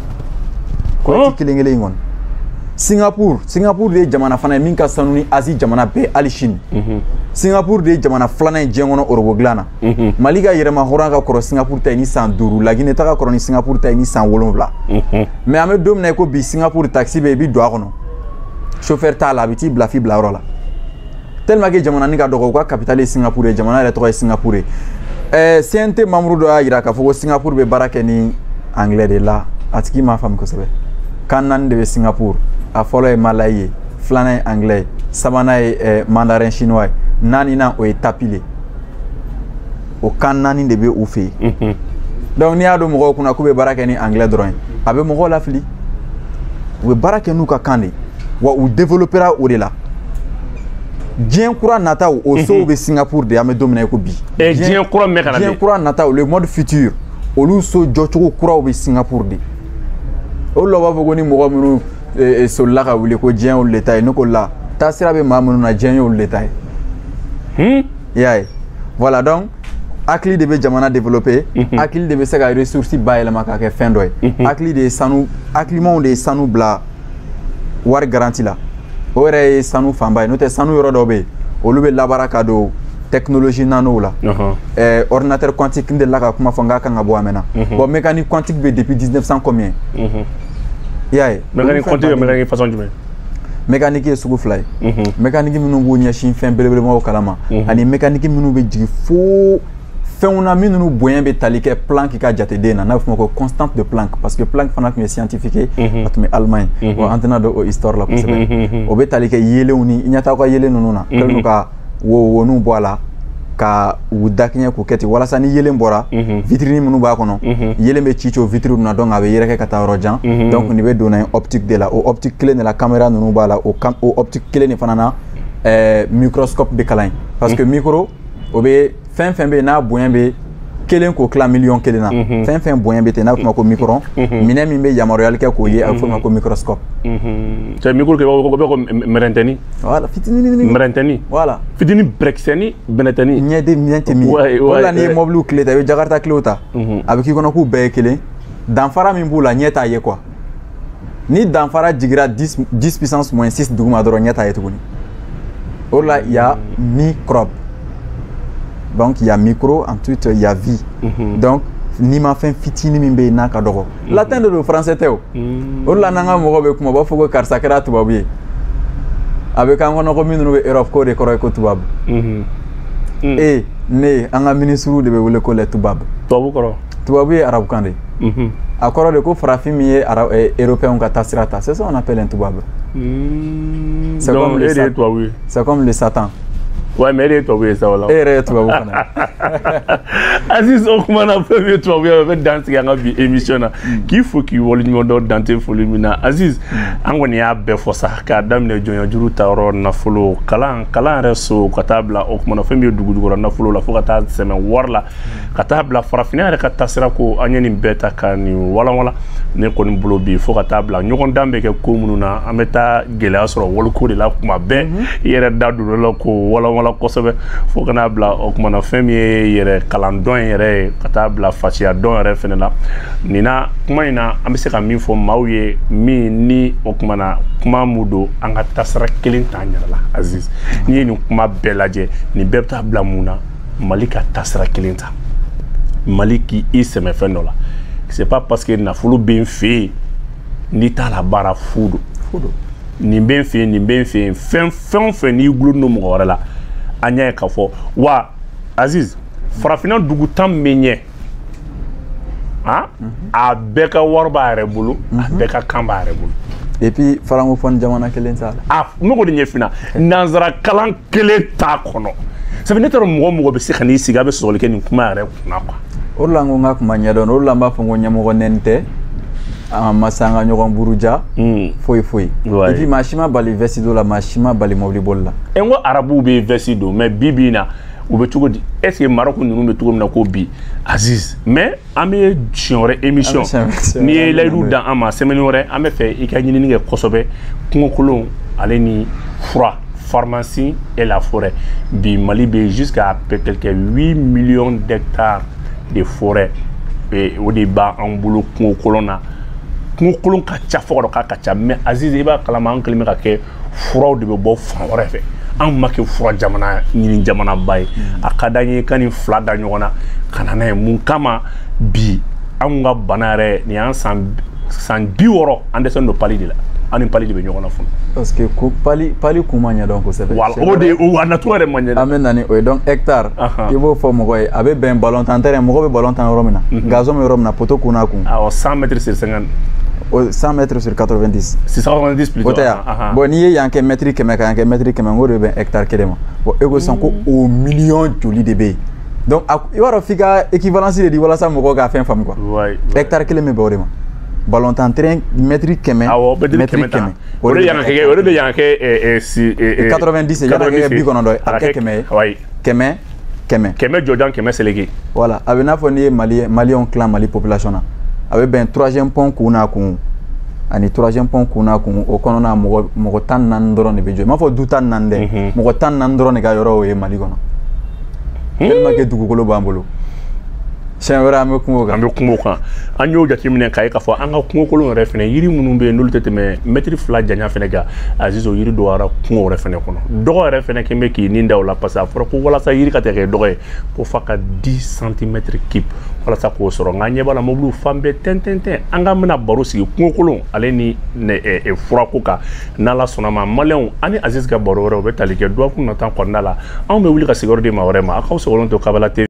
Kuwait kelen kelen in kɔni Singapour Singapour de ye jamana fana ye min ka sanu ni Asie jamana bɛɛ hali Chine Singapour de ye jamana filanan ye diɲɛ kɔnɔ orobo dilan na Mali ka yɛrɛma hɔrɔnya ka kɔrɔ Singapour ta ye ni san duuru Laginɛ ta ka kɔrɔ ni Singapour ta ye ni san wolonwula mais an bɛ don min na i ko bi Singapour taxi bɛ i bɛ don a kɔnɔ chauffeur t'a la a bɛ t'i bila f'i bila yɔrɔ la tellement que jamana ni ka dɔgɔ u ka capitale ye Singapour ye jamana yɛrɛ tɔgɔ ye Singapour ye ɛɛ C N T membre dɔ y'a jira k'a fɔ ko Singapour bɛ baara kɛ ni anglais de la a tigi m'a faamu kosɛbɛ kan naani de bɛ Singapour a fɔlɔ ye Malayi ye filanan ye anglais ye sabanan ye ɛɛ mandarin chinois ye naaninan o ye tapile o kan naani de bɛ u fɛ yen donc n'i y'a dɔn mɔgɔw kunna k'u bɛ baara kɛ ni anglais dɔrɔn ye a bɛ mɔgɔw lafili u bɛ baara kɛ n'u ka kan de wa u développera o de la diɲɛ kura nataw o sow bɛ Singapour de an bɛ don min na i ko bi diɲɛ kura mɛn ka na diɲɛ kura nataw le mode futur olu so jɔcogo kuraw bɛ Singapour de olu la b'a fɔ ko ni mɔgɔ minnu solila ka wuli ko diɲɛ y'olu de ta ye ne ko la taasira bɛ maa minnu na diɲɛ y'olu de ta ye i y'a ye voilà donc hakili de bɛ jamana développer hakili de bɛ se ka ressource bayɛlɛma k'a kɛ fɛn dɔ ye hakili de ye sanu hakilimaw de ye sanu bila wari garanti la o yɛrɛ ye sanu fanba ye n'o tɛ sanu yɔrɔ dɔw bɛ yen olu bɛ labaara ka don technologie nanow la ɛɛ ordinateur quantique n delila ka kuma fɔ n k'a kan ka bɔ a mɛnna bon mécanique quantique bɛ depuis dix-neuf cent combien i y'a ye mécanique quantique ye mécanique façon jumɛn mécanique ye sugu fila ye mécanique minnu b'u ɲɛsin fɛn belebelemaw kalama ani mécanique minnu bɛ jigin fo fɛnw na minnu bonya bɛ tali kɛ Planck ka jateden na n'a bɛ f'o ma ko constante de Planck parce que Planck fana tun ye scientifique ye a tun bɛ Allemagne bon an tɛna don o histoire la kosɛbɛ o bɛ tali kɛ yelenw ni i ɲɛ t'aw ka yelen ninnu na kɛlen don ka wowoniw bɔ a la ka u dakiɲɛ k'u kɛ ten walasa ni yelen bɔra vitrine minnu b'a kɔnɔ yelen bɛ ci ci o vitre ninnu na donc a bɛ yɛrɛkɛ ka taa yɔrɔ jan donc nin bɛ don na optique de la o optique kelen de la caméra ninnu b'a la o o optique kelen de fana na ɛɛ microscope bɛ kalan yen parce que micro o bɛ fɛn fɛn bɛ yen n'a bonya bɛ kelen k'o tila miliyɔn kelen na fɛn fɛn bonya bɛ ten n'a bɛ f'o ma ko micron minɛn min bɛ yamaruyali kɛ k'o ye a bɛ f'o ma ko microscope. c'est micro kɛ o bɛ ko mɛrɛntɛni. voilà fitinin mɛrɛntɛni. voilà fitinin bɛrɛkisɛni bɛnɛtɛni. ɲɛ de minɛn tɛ min ye o la n'i ye mɔbiliw tile ta i bɛ jakarta tilew ta a bɛ k'i kɔnɔ k'u bɛɛ ye kelen danfara min b'u la ɲɛ t'a ye quoi ni danfara jigira dix dix puissance moins six duguma dɔrɔn ɲɛ t'a ye tuguni o la il y a microbe. Donc il y a micro, ensuite il y a vie. Mm-hmm. Donc ni ma fɛn fitinin min bɛ yen n'a ka dɔgɔ. Latin de don français tɛ o. O de la n'an ka mɔgɔw bɛ kuma u b'a fɔ ko karisa kɛra tubabu ye. A bɛ k'an kɔnɔ ko minnu bɛ Europe k'o de kɔrɔ ye ko tubabu. E ne an ka ministres de bɛ wele ko les tubabu. Tubabu kɔrɔ. Tubabu ye arabukan de ye. a kɔrɔ de ko farafin min ye européen ka taasira ta c'est ça on appelle un tubaab. Mmh. C'est comme le satan. C'est comme le satan. Ouais, mais elle tubaab ça wala. E yɛrɛ ye tubaab fana. Aziz o kuma na fɛn min ye tubaab ye bɛ dan sigi an ka bi émission na k'i fo k'i waleɲuman dɔn dante foli min na Aziz an kɔni y'a bɛɛ fɔ sa k'a daminɛ jɔnya juru ta yɔrɔ nafolo kalan kalan yɛrɛ so ka taa bila o kuma na fɛn min ye dugujukɔrɔ nafolo la fo ka taa sɛmɛ wari la ka taa bila farafinna yɛrɛ ka taasira ko an ye nin bɛɛ ta ka nin walanwala ne kɔni bolo bi fo ka taa bila ɲɔgɔn dan bɛ kɛ ko minnu na an bɛ taa gɛlɛya sɔrɔ waliko de la kuma bɛɛ i yɛrɛ da don la ko walanwala kosɛbɛ fo ka n'a bila o kuma na fɛn min ye yɛrɛ kalan dɔn yɛrɛ ye ka taa bila fasiya dɔn yɛrɛ fɛnɛ la nin na kuma in na an bɛ se ka min fɔ maaw ye min ni o kuma na kuma mu don an ka taasira kelen t'an yɛrɛ la Aziz n'i ye nin kuma bɛɛ lajɛ nin bɛɛ bɛ taa bila mun na Mali ka taasira kelen ta Mali k'i sɛmɛ fɛn dɔ la c'est pas parce que nafolo bɛ n fɛ yen n'i t'a la baara fu don nin bɛ n fɛ yen nin bɛ n fɛ yen fɛn fɛn o fɛn n'i gulon don mɔgɔ wɛrɛ la an y'a ye k'a fɔ wa Aziz farafinna dugu tan min ɲɛ a bɛɛ ka wari b'a yɛrɛ bolo a bɛɛ ka kan b'a yɛrɛ bolo et puis francophone jamana kelen t'a la a ne ko de ɲɛfina nanzara kalan kelen t'a kɔnɔ sabu ne t'a dɔn mɔgɔ mɔgɔ bɛ se ka n'i sigi a bɛ sɔgɔli kɛ nin kuma yɛrɛ kunna quoi o de la n ko n ka kuma ɲɛdɔn o de la n b'a fɔ ko ɲɛmɔgɔ nɛni tɛ an ma se an ka ɲɔgɔn buruja foyi foyi et puis maa si ma bali vesti don la maa si ma bali mobili boli la e n ko arabuw bɛ vesti don mais bi bi in na u bɛ cogo di est ce que Maroc ninnu bɛ cogo min na ko bi Aziz mais an bɛ siɲɛ wɛrɛ émission n'i ye layidu dan an ma semaine wɛrɛ an bɛ fɛ i ka ɲinini kɛ kosɛbɛ kungo kolon ale ni fura pharmacie et la forêt bi Mali bɛ jusqu'à peut-être huit millions d'hectares de forêt et o de b'an bolo kungo kolon na kungo kolon ka ca fɔ k'a ka ca mais Aziz i b'a kalama an kɛlen bɛ ka kɛ furaw de bɛ bɔ fan wɛrɛ fɛ an ma kɛ fura jamana ɲini jamana ba ye a ka d'an ye ka nin fila da ɲɔgɔn na ka na n'a ye mun kama bi anw ka bana yɛrɛ nin y'an san san bi wɔɔrɔ an dɛsɛlen don pali de la an ni pali de bɛ ɲɔgɔn na fɔlɔ parce que ko pali pali kun ma ɲɛdɔn kosɛbɛ voilà o de o a nacogo yɛrɛ ma ɲɛdɔn an bɛ na ni o ye donc hectare i b'o fɔ mɔgɔ ye a bɛ bɛn ballon-tan terrain mɔgɔ bɛ ballon-tan yɔrɔ min na gazon bɛ yɔrɔ min na poto kun n'a kun awɔ cent mètres sur cinquante cent mètres sur quatre-vingt-dix six cent quatre-vingt-dix plutôt o tɛ yan bon n'i ye yan kɛ mètre kɛmɛ ka yan kɛ mètre kɛmɛ n ko de bɛ hectare kelen ma bon e ko sisan ko o miliyɔn joli de bɛ yen donc i b'a dɔn f'i ka équivalence de di walasa mɔgɔw ka fɛn faamu quoi hectare kelen bɛ bɛn o de ma ballon-tan terrain mètre kɛmɛ mètre kɛmɛ o de y'an kɛ o de bɛ y'an kɛ quatre-vingt-dix ye yanni a kɛ bi kɔnɔntɔn ye a bɛ kɛ kɛmɛ ye kɛmɛ kɛmɛ kɛmɛ jɔjan kɛmɛ seleke voilà a bɛ n'a fɔ n'i ye Mali maliyɛnw tilan Mali population na a bɛ bɛn troisième pont kun n'a kun ani troisième pont kun n'a kun o kɔnɔna mɔgɔ mɔgɔ tan ni naani dɔrɔn de bɛ jɔ i m'a fɔ du tan ni naani dɛ mɔgɔ tan ni naani dɔrɔn de ka yɔrɔ o ye Mali kɔnɔ tellement que dugukolo b'an bolo siɲɛ wɛrɛ an bɛ kuma o kan an bɛ kuma o kan an y'o jateminɛ k'a ye k'a fɔ an ka kungo kolon yɛrɛ fɛnɛ yiri minnu bɛ yen n'olu tɛ tɛmɛ mètre fila janya fɛnɛ kan Aziz o yiri dɔgɔyara kungo yɛrɛ fɛnɛ kɔnɔ dɔgɔ yɛrɛ fɛnɛ kɛn bɛ k'i nin da o la parce que a fɔra ko walasa yiri ka tɛ kɛ dɔgɔ ye ko f'a ka dix centimètres cube walasa k'o sɔrɔ nka ɲɛ b'a la mobiliw fan bɛɛ tɛntɛntɛn an ka bɛna baro sigi kungo kolon ale ni furako kan n'Ala sɔnna ma maliyɛnw ani Aziz ka baro wɛrɛ o bɛ tali kɛ dɔgɔkun nata kɔnɔna la anw bɛ wuli ka sigiyɔrɔ di maa wɛrɛ ma a k'aw sɔgɔlen to Kabala T V